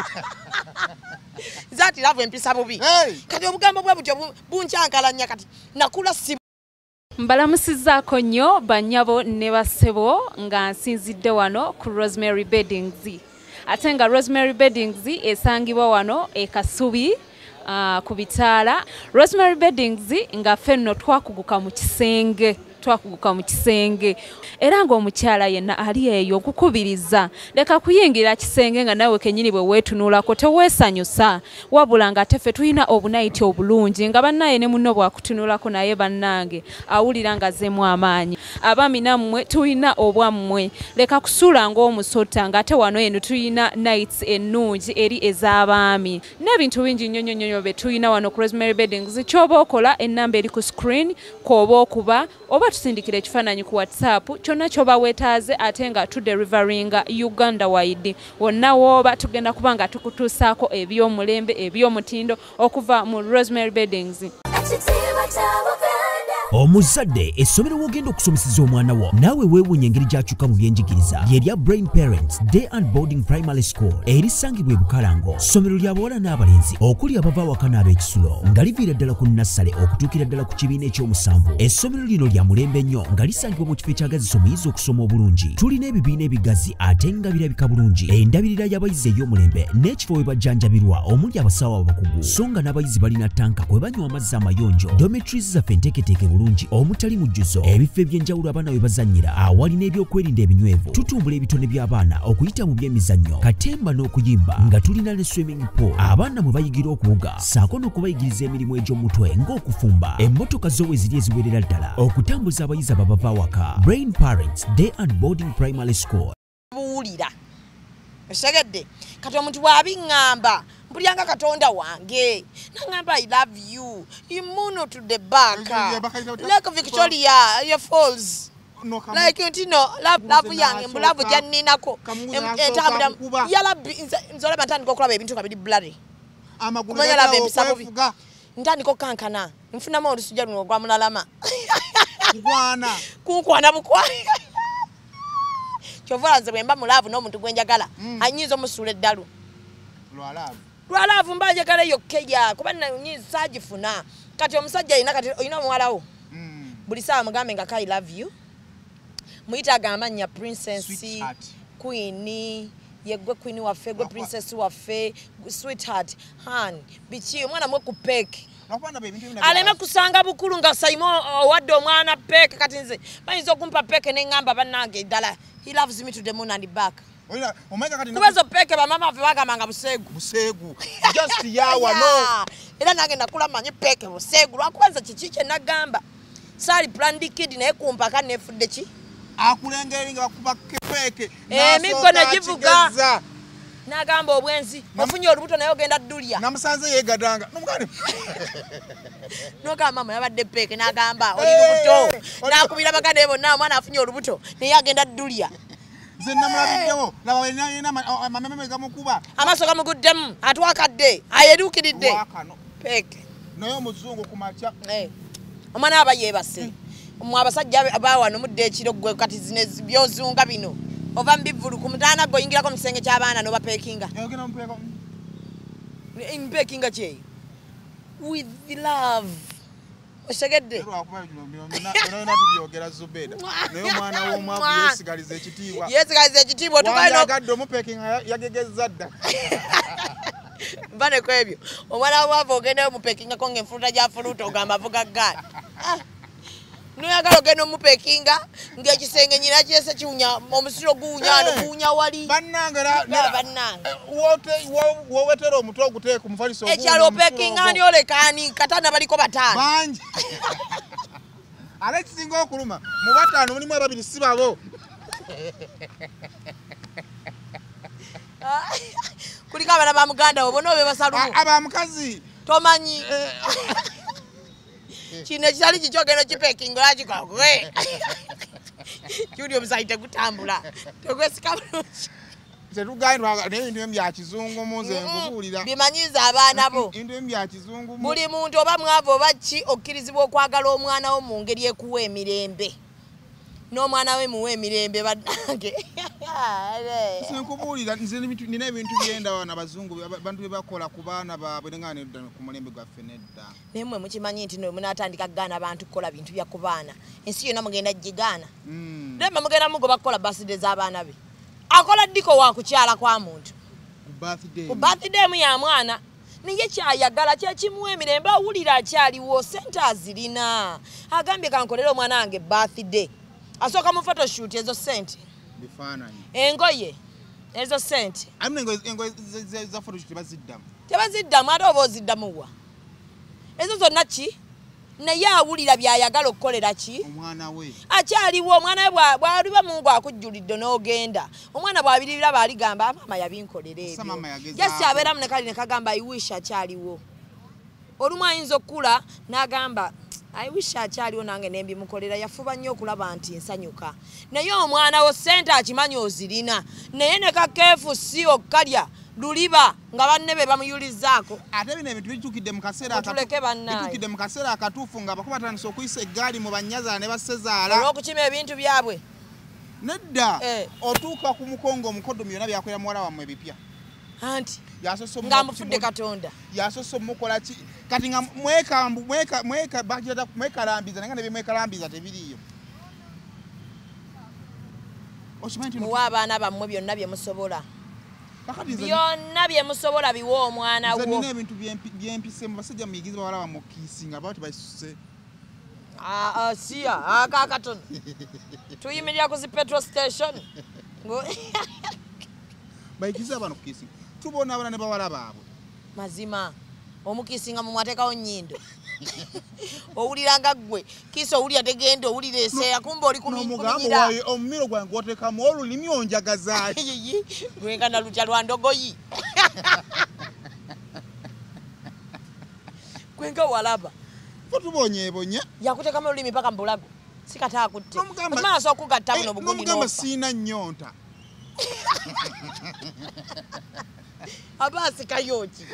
zati nava empisa bubi kati obugambo bwe butyo bunkyankalanya kati nakula si mbalamusizzaako nnyo bannyabo ne bassebo nga nsinzidde wano ku Rosemary Beddings ate nga Rosemary Beddings esangibwa wano e Kasubi ku Bitaala. Rosemary Beddings nga ffenno twakuguka mu kisenge twakuguka mu kisenge era ng'omukyala yenna ali eyo okukubiriza leka kuyingira kisenge nga nawe kenyini bwe weetunuulako teweesanyusa wabula nga teffe tulina obunaiti obulungi nga bannaye ne munno bwakutunuulako naye bannange awulira nga zeemu amaanyi abaami nammwe tulina obwammwe leka kusuula ng'omusota ng'ate wano eno tulina nights ennungi eri ez'abaami n'ebintu bingi nnyo bye tulina wano ku Rosemary Beddings ky'oba okola ennamba eri ku screen kw'oba okuba oba tusindikira ekifaananyi ku WhatsApp kyonna ky'oba weetaaze ate nga tuderivaringa Uganda wide wonna w'oba tugenda kuba nga tukutuusaako eby'omulembe eby'omutindo okuva mu Rosemary Beddings. Omuzadde essomero wogenda okusomeseza omwana wo naawe weewuunya engeri gy'akyuka mu byenjigiriza ly'erya Brain Parents Day and Boarding Primary School erisangibwa e Bukalango. Ssomero lya bawala n'abalenzi okuli abava awaka n'ab'ekisulo nga liviira ddala ku Nassale okutuukira ddala ku kibiina eky'omusanvu. Essomero lino lya mulembe nnyo nga lisangibwa mu kifo ekyagazisa omuyizi okusoma obulungi. Tulina ebibiina ebigazi ate nga birabika bulungi. Endabirira y'abayizi ey'omulembe n'ekifo we bajjanjabirwa omuli abasawo abakugu so nga n'abayizi balina tanka kwe banywa amazzi amayonjo. Dormitories zaffe nteeketeeke bulungi omutali mujjuzo ebifo eby'enjawulo abaana we bazannyira awali n'ebyokwerinda ebinywevu. Tutumbula ebitone by'abaana okuyita mu by'emizannyo katemba n'okuyimba nga tulina ne swimming pool abaana mwe bayigira okuwuga saako n'okubayigiriza emirimu egy'omutwe ng'okufumba. Emmotoka zo we ziri eziwerera ddala okutambuza abayizi ababava awaka. Brain Parents Day and Boarding Primary School. Buwulira osegedde kati omuntu bw'abiŋŋamba mpulyanga Katonda wange nangamba I love you imuno to the back like Victoria your falls like you know love yange mbulavu janninako etambula yalabi nzola batandika okulaba ebintu nga biri blurry kumanya lava ebisabo ntandika kankana nfunamu olusujja luno ogwa mulalama kunkwana bukwaya kyovula nze bwe mba mulavu n'omuntu gwe njagala anyinza omusuula eddalu lwalaavu mba njagala yokkeya kuba nyinza saagifuna kati omusajja alina kati olina omuwalawo buli saawa mugambe nga I love you muyita agamanya princess queen yegwe queen waffe gwe princess waffe sweetheart han biki omwana mwe ku peke aleme kusanga bukulu nga Saimo owadde omwana peke kati nze bayinza okumpa peke neŋŋamba bannange ddala he loves me to the moon and back. Kubazo peke bamama baffe bagambanga buseegu just yawa no era nange nakula manyi peke buseegu lwakubanza kiki kye nagamba sali planned kid naye kumpaka nefudde ki akulengeri nga bakuba peke emigo nagivuga nagamba obwenzi ofunye olubuto naye ogenda ddulya namusanze yegadanga nomugane nogamba mama yabadde peke nagamba oli lubuto nakubira bagande bonna omwana afunye olubuto naye agenda ddulya zenna mulabiddewo laba mameme gamukuba amaaso gamuguddemu atwakadde ayeduukiridde peke naye omuzungu kumakya omwana aba yeebase mwe abasajja abawano mudde ekiro gwe kati zine byozunga bino ova mbivulu ku mutaana gwe oyingirako mu kisenge ky'abaana n'oba pekinga mpekinga kyeyo with love osegedde naye omwana w'omwavu yeesigaliza ekitiibwa otukalinagadde omupekinga yagegezza dda mbaneko ebyo omwana w'omwavu ogendayo mupekingako ng'enfuluta gy'afuluuta ogamba avuga ggaali noyagala ogenda omupekinga ng'ekisenge nyina kyese kiwunya omusiro guwunya wali bannange wowetera omutwe oguteeka omufaliso ekyalo opekinga ani olekani katana baliko bataano bangi ate ekisinga okuluma mu bataano mulimu ababiri si babo kuliko abaana ba muganda wo bona obe basalumu abamukazi tomanyi kino ekitali kikyogendo kipekinga olakikagwe juli omusayi tegutambula tegwesika bulungi tetugambye n'ebintu byakizungu munze nkubuulira bimanyiza abaana bo ebintu byakizungu buli muntu oba mwavu oba ki okkirizibwa okwagala omwana wo mu ngeri ekuwa emirembe n'omwana we muwa emirembe bannange nkubuulira nze nina ebintu byenda wana abazungu bantu bye bakola ku baana baabwe nga nedda ku mulembe gwaffe nedda naye mmwe mukimanyi nti no munaatandika kugaana abantu kukola bintu bya ku baana ensi yonna mugenda gigaana demba mugenda mugoba kukola baside z'abaana be akola ddiko wa kukyala kwa muntu ku birthday mu ya mwana naye kyayagala kyekimuwa emirembe awulira akyaliwo sente azirina agambye kankolera omwana wange birthday asooka mu photoshoot ezo sente engoye ezo sente tebaziddamu ate oba oziddamuwa ezo zonna ki naye awulira byayagala okukolera ki akyaliwo omwana we bwaliba mungu akujjulidde n'ogenda omwana bw'abirira baaligamba maama yabinkolera ebyo jasi abeeramu ne kali ne kagamba aiwish akyaliwo olumu ayinza okukula n'agamba aiwish akyaliwo nange nembimukolera yafuba nnyo okulaba nti nsanyuka naye omwana wo sente akimanyi ozirina naye ne kakeefusi okkalya luliba nga banne be bamuyulizaako ate bino ebintu bitukidde mu kaseera akatuufu nga bakuba batandise okuyisa eggaali mu banyazaala ne bassezaala olw'okukima ebintu byabwe nedda otuuka ku mukongo omukodomi byonna byakolera muwala wammwe ebipya anti nga mufudde katonda yasosa omukola ki kati nga mwekalambiza naye nga ne byemwekalambiza tebiriiyo muwa abaana bammwe byonna bye musobola byonna bye musobola biwa omwana wo nina ebintu byempisemu basajja muyigiriza bawala bamukiisinga baba tibasuse siya akakatono tuyimirira ku zi petrol station bayigiriza abana kukiisinga tubonaabona ne bawala baabwe mazima omukiisinga mumwateekawo nnyindo owuliranga ggwe kiisa owulira tegenda owulira eseeya kumba oli kuminyira omumiro gwange oteekamu olulimi onjagazaaki lwengana lutya lwa ndogoyi gwenga walaba tubonyeebonye yakuteekamu olulimi paka mu bulago sikate akutte omumaaso okugatta buno bugundi n'omugamba siina nnyonta abaasikayoki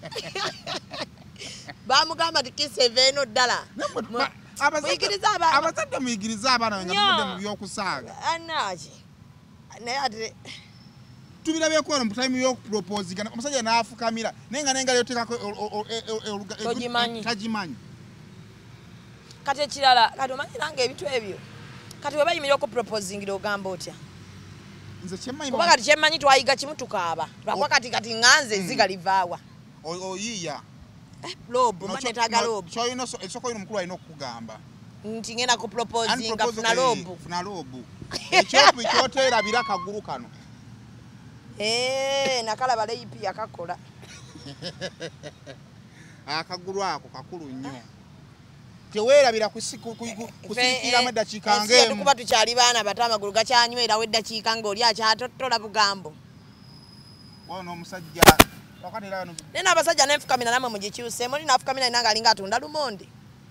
bamugamba ti kiseveeno ddala abazadde muyigiriza abaana nga tuvudde mu byokusaaga anaki naye ate tubirabyeko mu time y'okuproposinga omusajja n'afukamira naye nga n'engalo yoteekako tagimanyi kati ekirala kati omanyi nange ebintu ebyo kati we bayimirira okuproposingira ogamba otya kuba kati kyemmanyi twayiga kimu tukaaba lwakuba kati ŋŋanze eziga livaawa oyiiya lobu manetaga lobu ekisooka yino omukulu alina okukugamba nti ngenda kuproposinga funa lobu ekyopu kyoteerabira akagulu kano nakalaba leipi akakola akagulu ako kakulu nnyo teweerabira kusiikiramu eddakiika ng'emu kuba tukyali baana bato amagulu gakyanywerawo eddakiika ng'oli akyatottola bugambo ono omusajja naye n'abasajja nenfukamira namwe mugikyuseemu oli nafukamira inanga alinga atunda lumonde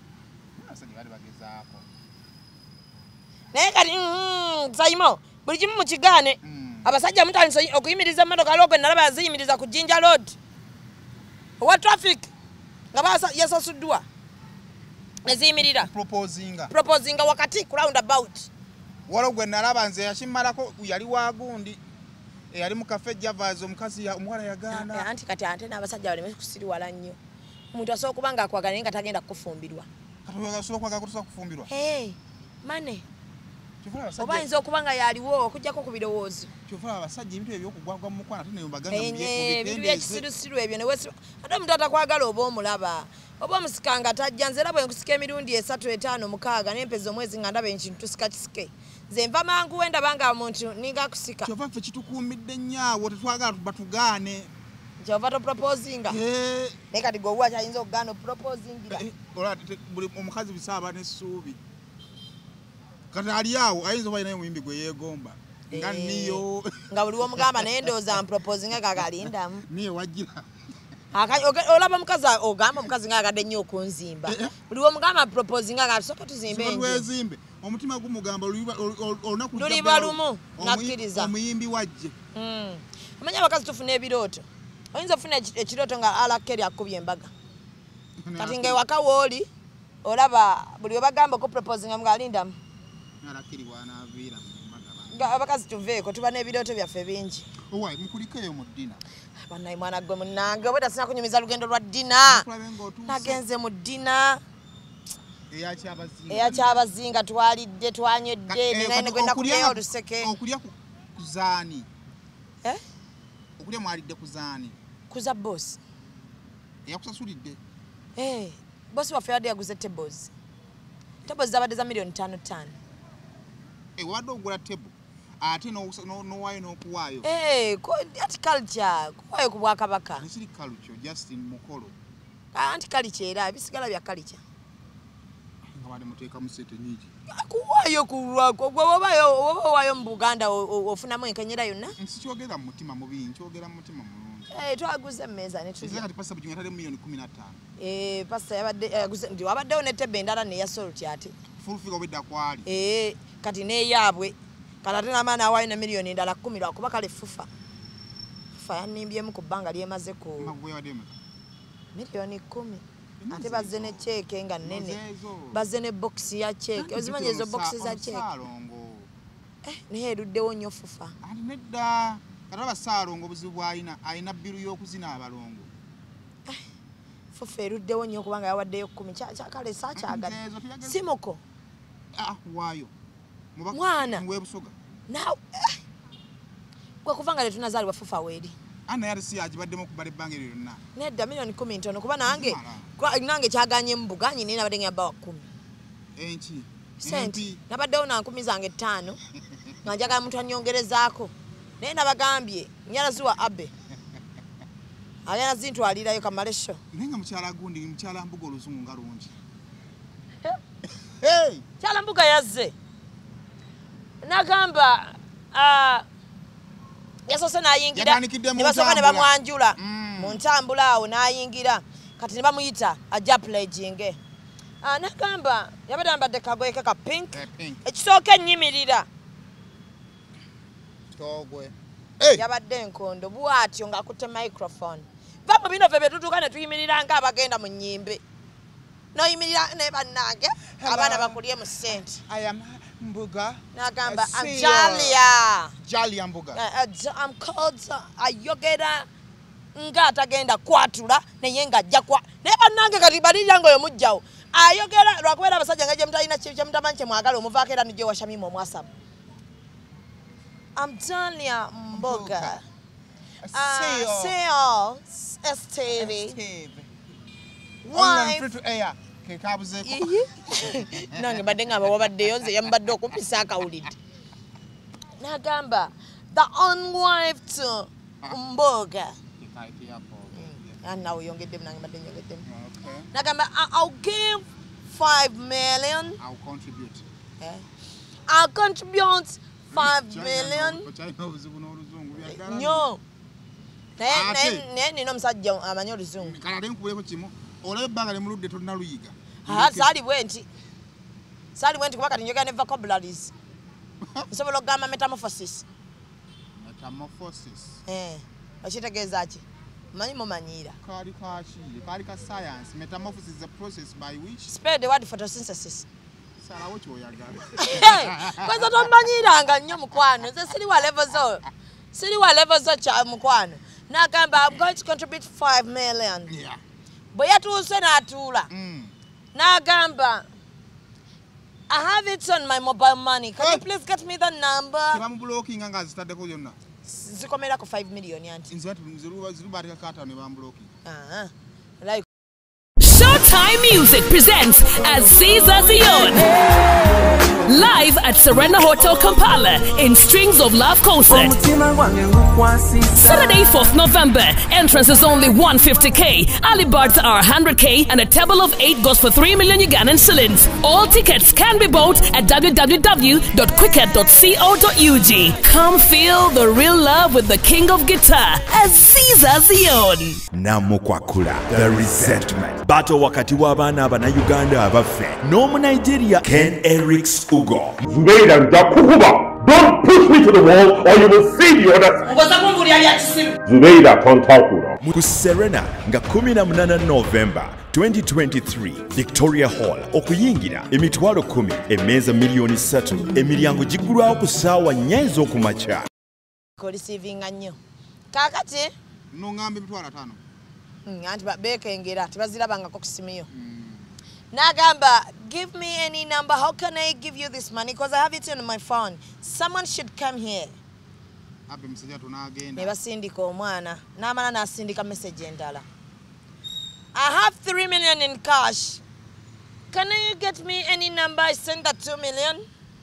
naye kati sayimo buli kimu mukigaane abasajja mutandise okuyimiriza emmotoka loogo nalaba yaziyimiriza ku Jinja Road owa traffic nga yasasuddwa neziyimirira proposinga wakati ku roundabout waliwo gwe nalaba nze yakimalako yali wagundi eyali mu kafe Javas omukazi omuwala yagaana anti kati ate n'abasajja baleme kusiriwala nnyo omuntu asobola okuba nga akwagala naye nga tagenda kufumbirwa mane oba ayinza okuba nga yaliwo okugjako ku birowoozo ebintu byekisirusiru ebyo ate omuntu atakwagala oba omulaba oba omusikanga tajja nze era bwe nkusika emirundi 3, 5, 6 n'empeza omwezi nga ndaba ekintu tusika kisike nze nva mangu wendaba nga omuntu ninga kusika kyova ffe kitukuumidde nnyawo tetwagala batugaane kyova toproposinga naye kati gweowa kyayinza okugaana oproposingira buli omukazi bisaaba n'essuubi kati ali awo ayinza oba alinayo omuyimbi gwe yeegomba nga niyo nga buli womugamba naye ndowooza mproposinga kagalindamu niyo wajjira olaba omukazi ogamba omukazi nga agadde nnyo okunzimba buli womugamba proposinga nga tusooka tuzimbe enjezimbe omutima gumugamba luliba lumu nakkiriza omuyimbi wajje omanyi abakazi tufuna ebirooto oyinza ofuna ekirooto nga alakeri akubye embaga kati nga ewaka wooli olaba buli webagamba okuproposinga mugalindamu abakazi tuveeko tuba n'ebirooto byaffe bingi mukulikeeyo mu ddina banaye mwana gwe munange obwedda sina kunyumiza lugendo lwa ddina nagenze mu ddina eyakyabazinga twalidde twanywedde ninaye negenda kulyayo oluseke okulya kuzaani okulya mwalidde kuzaani kuza bosi yakusasulidde bosi waffe yadde yaguze tables zabadde za million 5 wadde ogula table ate n'owaayo n'okuwaayo ati culture kuwaayo ku Bwakabaka nekiri culture Justin mukolo anti culture era bisigala bya culture nga bade muteekamu sente nyingi kuwaayo kulwako gwewaayo mu Buganda ofunamu enkenyera yonna sikyogera mu mutima mubi nkyogera mu mutima mulungi twaguze emmeeza kati pasa bujinga tali million 15 pasa yabadde ndi wabaddewo ne tebe endala ne yasolti ate full figure obedda kwali kati neyaabwe kati ate n'amaana awaayo ne million endala 10 lwakuba kale fufa yanimbyemu ku bbanga lyemaze ku million 10 ate bazze ne cheeke nga nnene bazze ne box ya cheeke ozimanyi ezo box za cheeke naye eruddewo nnyo fufa ati nedda kati abasaalongo obuzibu bw'alina alina bbiru y'okuzina abalongo fufa eruddewo nnyo kubanga yawaddeyo 10 kale saakyagala simuko waayo mwana webusoga nawe gwe kuva nga letunazaalibwa fufa weeri ana yali si agibaddemu okubala ebbanga eryo lyonna nedda million 10 ntono kuba nange kyaganye mu buganyi naye nabadde ngeyabba wa 10 enki senti nabaddewo na 10 zange 5 nga njagala muntu anyongerezaako naye nabagambye nyala ziwa abe agenda zintwalirayo kamale sho naye nga mukyala gundi mukyala mbuga oluzungu nga lungi kyala mbuga yazze nagamba yasoose n'ayingira ne basooka ne bamwanjula mu ntambula awo n'ayingira kati ne bamuyita ajja pledginge nagamba yabadde ambadde kagoye ke ka pink ekisooka ennyimirira yabadde enkondo bwatyo ng'akutte microphone va mu bino ffe bye tutuuka ne tuyimirira ng'abagenda mu nnyimbe n'oyimirira ne bannange abaana bakulye mu ssente Mbuga nagamba I'm Jalia Mbuga I'm called ayogera nga atagenda kwatula naye nga ajja kwa naye bannange kati balirya nga oyo mujjawo ayogera lwakubeera abasajja nga gye mutalina kyemutamanyi kyemwagala omuvaako era nijjo ewashamimu omwasabu I'm Jalia Mbuga CEO STV online free to air kekabuzeeko nange badde ngamba wabaddeyo nze yambadde okupisa akawulidde nagamba the unwived Mbuga nawe yongeddemu nange badde nyongeddemu nagamba I'll give 5 million I'll contribute 5 million nnyo naye nina omusajja amanyi oluzungu kale nkubuleko kimu olaba ebbanga limuludde tolina luyiga saali bwe nti kuba kati njogera ne vocabularies nsobola okugamba metamorphosis okitegeeza ki manyi mumanyiira kaali ka science metamorphosis is a process by which spare the word photosynthesis salawo kyoyagala kwanza tomanyiiranga nnyo mukwano nze siri wa level zo kya mukwano nagamba I'm going to contribute 5 million bwe yatuuse n'atuula nagamba I have it on my mobile money. Can you please get me the number? Tebamubulookinga nga azitaddeko byonna. Zikomera ku 5 million yanti. Zirubaateka kaata ne bamubulookinga. Like Showtime Music presents Aziza Zion. Live at Serena Hotel Kampala in Strings of Love concert. Saturday, 4th November. Entrance is only 150k. Early birds are 100k and a table of 8 goes for 3 million Ugandan shillings. All tickets can be bought at www.quicket.co.ug. Come feel the real love with the king of guitar, Aziza Zion. Namukwakula, the resentment. Battle wakati w'abaana abana-Uganda abaffe. N'omu Nigeria, Ken Erics Ugo. Zubeida njakukuba. Don't push me to the wall or you will see the other side. Zubeida tontakula. Ku Serena nga 18 November 2023 Victoria Hall okuyingira emitwalo 10 emmeeza milioni 3 emiryango giggulwawo ku ssaawa 4 ez'okumakya. Kolisivinga nnyo kakati nongamba emitwalo 5 anti bekengera tebazirabangako ku simiyo nagamba give me any number. How can I give you this money? Because I have it on my phone. Someone should come here. Abe msajja tunagenda. Ne basindika omwana n'amala n'asindika message endala. I have 3 million in cash. Can you get me any number? I send that 2 million.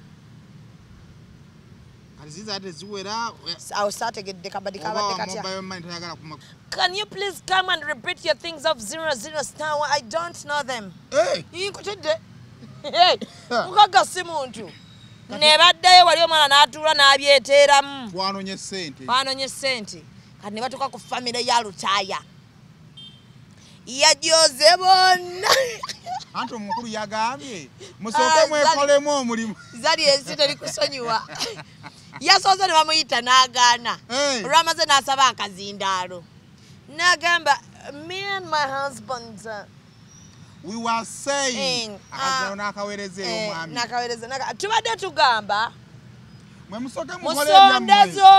I'll start again. Can you please come and repeat your things of 00 star? I don't know them. Hey! Hey! Ukaga simuntu. Nebaddeyo wali omwana n'atuula n'abyeteeramu. Wanonye ssente. Wanonye ssente. Kati ne batuuka ku famire ya Lutaaya. Yajoze bonna. Anti omukulu yagambye musooke mwekolemu omulimu. Zali ensi terikusonyiwa. Yasoze ne bamuyita n'agaana. Olwamaze n'asaba akazindaalo. N'agamba, me and my husband... we were saying tubadde tugamba musonde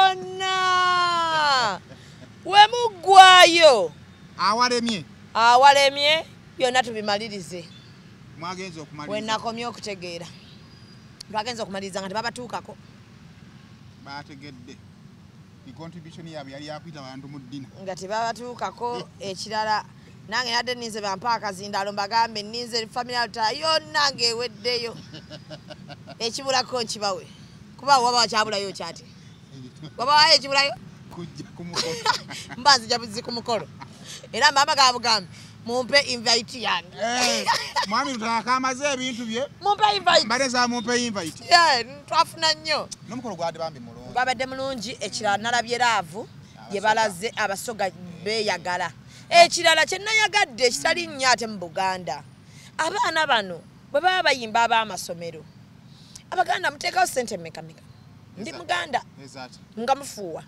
zonna wemuggwayo awalemye byonna tubimalirize wenakomye okutegeera twagenza okumaliriza nga tebabatuukako bategedde contribution yaabwe yali yakwita abantu mu ddina nga tebabatuukako ekirala nange yadde ninze bampa akazindaalo mbagambe ninze family alta yonna ng'eweddeyo ekibulako nkibawe kuba waba kyabulayo kyati wabawayo ekibulayo kujja ku mukolo mba nzija buzi ku mukolo era mama gabugambe mumpe invite yange mwami tutakamaze ebintu bye mumpe invite mbaleza mumpe invite twafuna nnyo n'omukolo gwadde bambi mulungi gwabadde mulungi ekirala nalabye laavu gye balaze abasoga beeyagala ekirala kye nayagadde ekitali nnyo ate mu Buganda abaana bano bwe baba bayimba ab'amasomero abaganda muteekawo ssente mmeka ndi muganda nga mufuuwa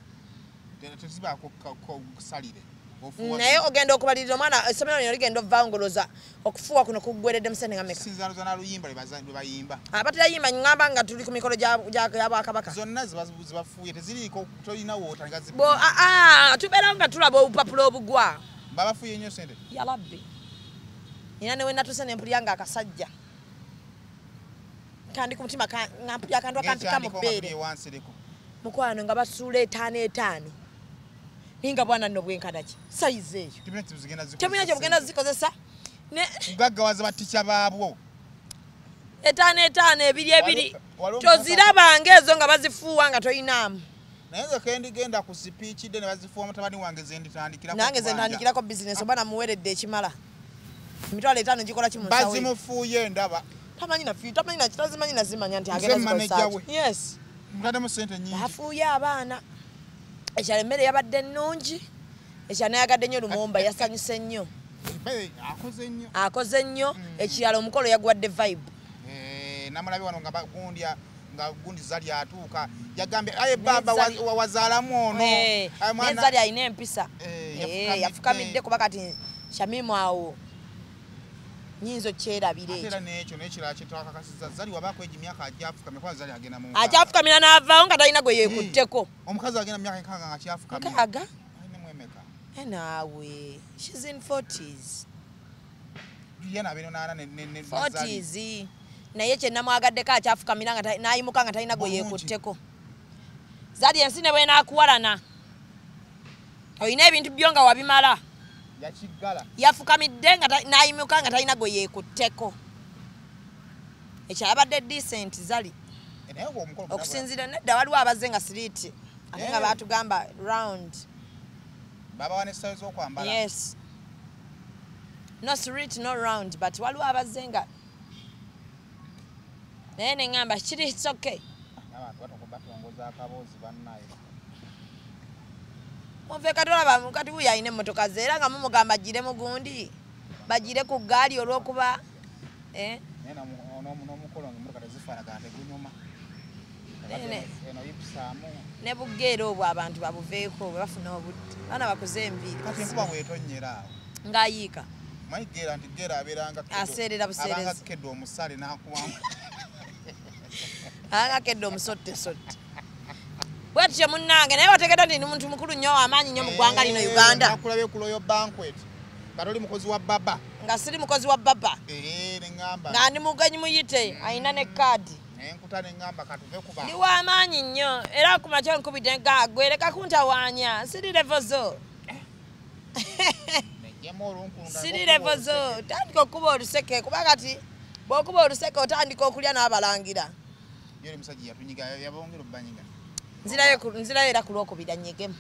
naye ogenda okubalirira omwana essomero lino ligenda ovangoloza okufuuwa kuno kuggweredde mu ssente nga mmeka abaterayimba ngamba nga tuli ku mikolo gy'Abwakabaka zonna zibafuuye teziriiko tolinawo tubeerawo nga tulaba obupapula obugwa babafuuye nnyo ssente yalabbi era ne we natuuse ne mpulya nga akasajja kandi ku mutima nga mpulya akantu akampika mu bbeere mukwano nga basuula 5 ninga bwana nno bwenkanaki sayizi eyo temulina gye bugenda zikozesa kugaggawaza batikya baabwo 5 2 tozirabanga ezo nga bazifuuwa nga toyinaamu naye nze kendigenda ku sipiikidde ne bazifuuwa mutabani wange zenditandikirako nange zentandikirako bizinesi oba namuweredde ekimala emitwalo 5 gikola kimunsawe bazimufuuye ndaba tamanyi tazimanyi nazimanya nti agenda yes mutademu ssente nnyingi bafuuye abaana ekyalo emmere yabadde nnungi ekyalo nayagadde nnyo lumumba yasanyuse nnyo akoze nnyo ekirala omukolo yaguwadde vibe namulabye wano nga gundi zali atuuka yagambye aye baba wazaalamu ono nezali alina empisa yafukamidde kuba kati Shamimu awo nyinzo kyerabire ekyo n'ekyo n'ekirala kyetwakakasiza zali wabaako emyaka agyafukamye kwa zali agenda mu agyafukamira n'avaawo nga talina gwe yeekutteko omukazi agenda mu myaka enkaaga nga kyafukamye nkaaga alina mu emeka naawe she's in 40s yena abino naana ne 40s naye kye namwagaddeko akyafukamira nga n'ayimuka nga talina gwe yeekutteko zali ensi ne bwenaakuwalana olina ebintu byo nga wabimala yafukamidde nga n'ayimuka nga talina gwe yeekutteko ekyabadde decent zali okusinziira nedda waliwo abazze nga siriiti ate nga baatugamba round babawa n'essayo z'okwambala yes no street no round but waliwo abazze nga naye ne ŋŋamba kiri it's okay batongoza akaboozi bannaye muve katolaba kati wuyo alina emmotoka ze era nga mumugamba agire mugundi bagire ku ggaali olw'okuba n'omukolo emmotoka tezifaanagana tegunyuma eno yipusaamu ne buggeera obwo abantu babuveeko bwe bafuna obudde baana bakuze enviiri kati enkuba bw'etonnyera awo ng'ayiika manyi geera nti geera abeeranga aseerera buseerezi abanga kedde omusale n'akuwamu abanga kedde omusottesotte bwetutyo munnange naye wategedde nti ndi muntu mukulu nnyo w'amaanyi nnyo mu ggwanga lino Uganda nakulabye ku Royal Banquet nga toli mukozi wa baba nga siri mukozi wa baba neŋŋamba nga ndi mugenyi muyite alina ne kaadi nenkuta neŋŋamba katuve kuba ndi w'amaanyi nnyo era ku makyo nkubidde gagwe leka kuntawaanya siri levo zo Siri level zo tandika okuba oluseke kuba kati bw'okuba oluseke otandika okulya n'abalangira. Yule musajja yatunyiga yabongera obanyiga. Nzirayo era ku lwokubiri nyegemu.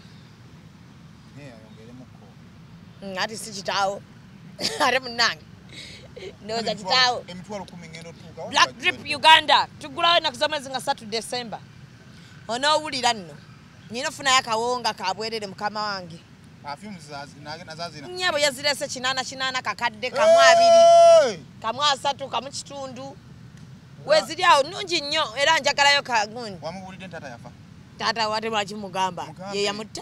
Ati si kitaawo. Ate munnange. Ndowooza kitaawo. Emitwalo 10 ngendo tuuka. Black Drip Uganda. Tugulawo ennaku z'omwezi nga 3 December. Onoowulira nno. Nyina ofunayo akawonga kabwerere mukama wange. Perfumes nazazina. Nnyabo yazirese 8 kakadde kamu 2. Kamu 3 kamu kitundu. Weziri awo nnungi nnyo era njagalayo kagundi. Wamubulidde tata yafa. Tata wate lwaki mugamba ye yamutta.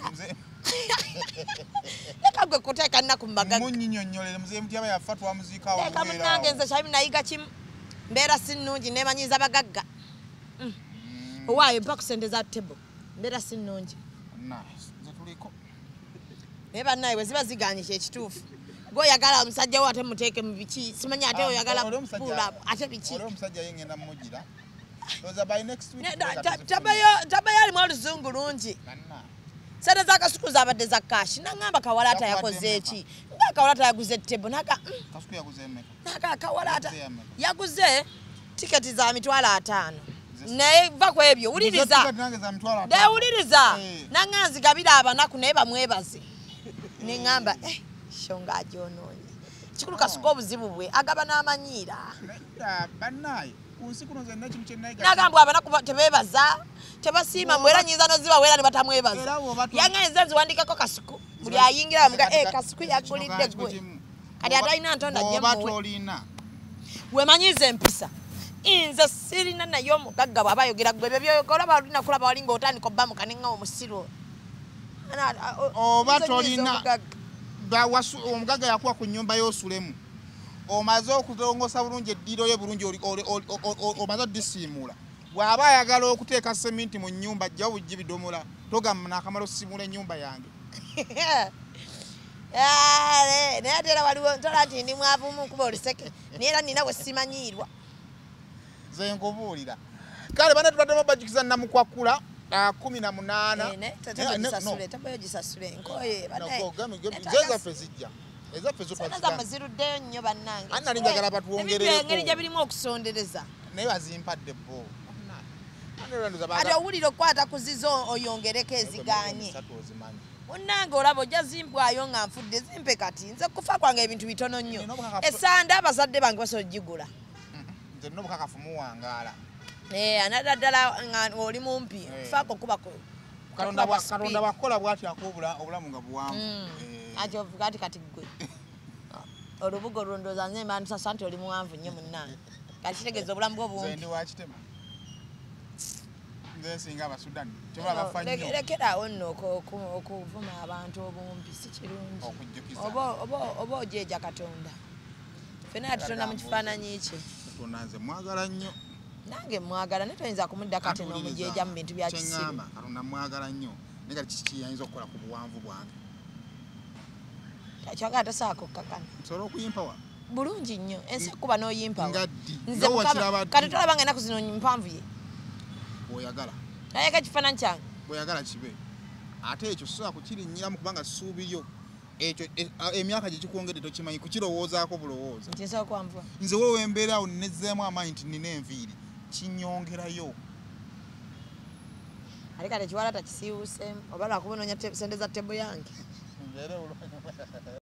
Leka gwe kuteeka nnaku mu magaga. Munnyinnyonnyolere muzehe Mutyaba yafa twamuziika awo. Leka munnange nze kyali nayiga kimu. Mbeera si nnungi neemanyiiza bagagga. Owaayo mpa ku ssente za table. Mbeera si nnungi. Nze tuliko. Naye bannaye bwe ziba ziganyisa ekituufu. Gw'oyagala omusajja wo ate muteeke mu biki. Simanyi ate oyagala kupuula ate biki. Olwo omusajja yengenda mmugira. Loza by next week. Tabayo alimu oluzungu lungi. Sente z'akasuku zabadde za kashi. Nangamba Kawalaata yakoze eki? Nga Kawalaata yaguze tebo. Kasuku yaguze mmeka? Kawalaata yaguze tiketi za mitwalo 5. Naye va ku ebyo wuliriza. Wuliriza. Nanga nzigabira abanaku naye bamwebaze. Nengamba shonga ajonoonye. Kikulu kasuka obuzibu bwe agaba n'amanyiira. Bannaye kunsi kuno zenna kimu kye nayiga. Nagambwa abanaku tebeebaza. Tebasiima mwera nyiza noziba wera ne batamwebaza. Yanga nze nziwandikako kasuku. Buli ayingira bamuga kasuku yagulidde gwe. Kati atalina ntonda gyemuwe. Wemanyize empisa. Inze sirina nayo omugagga bw'aba ayogera gwe byoyogera balina kulaba walinga otandika obba mu kaninga omusiro. Oba tolina omugagga yakuwa ku nnyumba y'osulemu. Omaze okutongosa bulungi eddiro ye bulungi omaze odisiimula. Bw'aba ayagala okuteeka seminti mu nnyumba ajjawo bujji bidomola. Togamba naakamala osiimula ennyumba yange. Naye ate era waliwo ntola nti ndi mwavumu kuba oluseke. Naye era nina bwe simanyiirwa. Nze nkubuulira. Kale bana tubaddemu bajukiza Namukwakula 18. Tabayo gisasule nkoye ezaffe zijja. Ezaffe ziruddeyo nnyo bannange. Anna njagala batuwongereko. Engeri gye birimu okusondereza. Naye bazimpadde bo. Ate owulira okukwata ku zizo oyongereko eziganye. Munnange olaba ojja zimbwayo nga nfudde zimpe kati. Nze kufa kwange ebintu bitono nnyo. Esanda abazadde bange basobola ogigula. Nze nno bukakafu muwangaala. Anadda ddala nga oli mumpi. Faako kubako. Katonda bwakola bw'ati akobula obulamu nga buwanvu. Ati ovuga ati kati ggwe. Olubugo olwondooza nze mba ntusasa nti oli muwanvu nnyo munnange. Kati kitegeeza obulamu bwo bumpi. Nze ndi wa Kitema. Nze singa Abasudani. Kyoba bafa nnyo. Lekeraawo nno okuvuma abantu obumpi si kirungi. Oba ojeeja Katonda. Ffenna yatutonda mu kifaananyi kye. Katonda nze mwagala nnyo. Nange mwagala naye toyinza kumudda kati n'omujeeja mu bintu bya kisiru. Katonda mwagala nnyo. Naye kati kiki kiyinza okukola ku buwanvu bwange. Kyagala tosaako kkakana. Nsobola okuyimpa wa? Bulungi nnyo. Ensi okuba n'oyimpa wa. Ngaddi. Nze Mukama kati tolaba nga ennaku zino mpanvu ye. Bw'oyagala. Naye ekifaananyi kyange. Bw'oyagala kibe. Ate ekyo sosobola kukirinnyiramu kubanga ssuubi lyo. Ekyo emyaka gye kikwongedde tokimanyi kukirowoozaako bulowooza. Nti nsobola kwanvuwa. Nze wowe embeera awo nezzeemu amaanyi nti nina enviiri. Kinyongerayo. Ate kati ekiwalaata kisiiwuuseemu oba lwakuba onoonya ssente za tebo yange.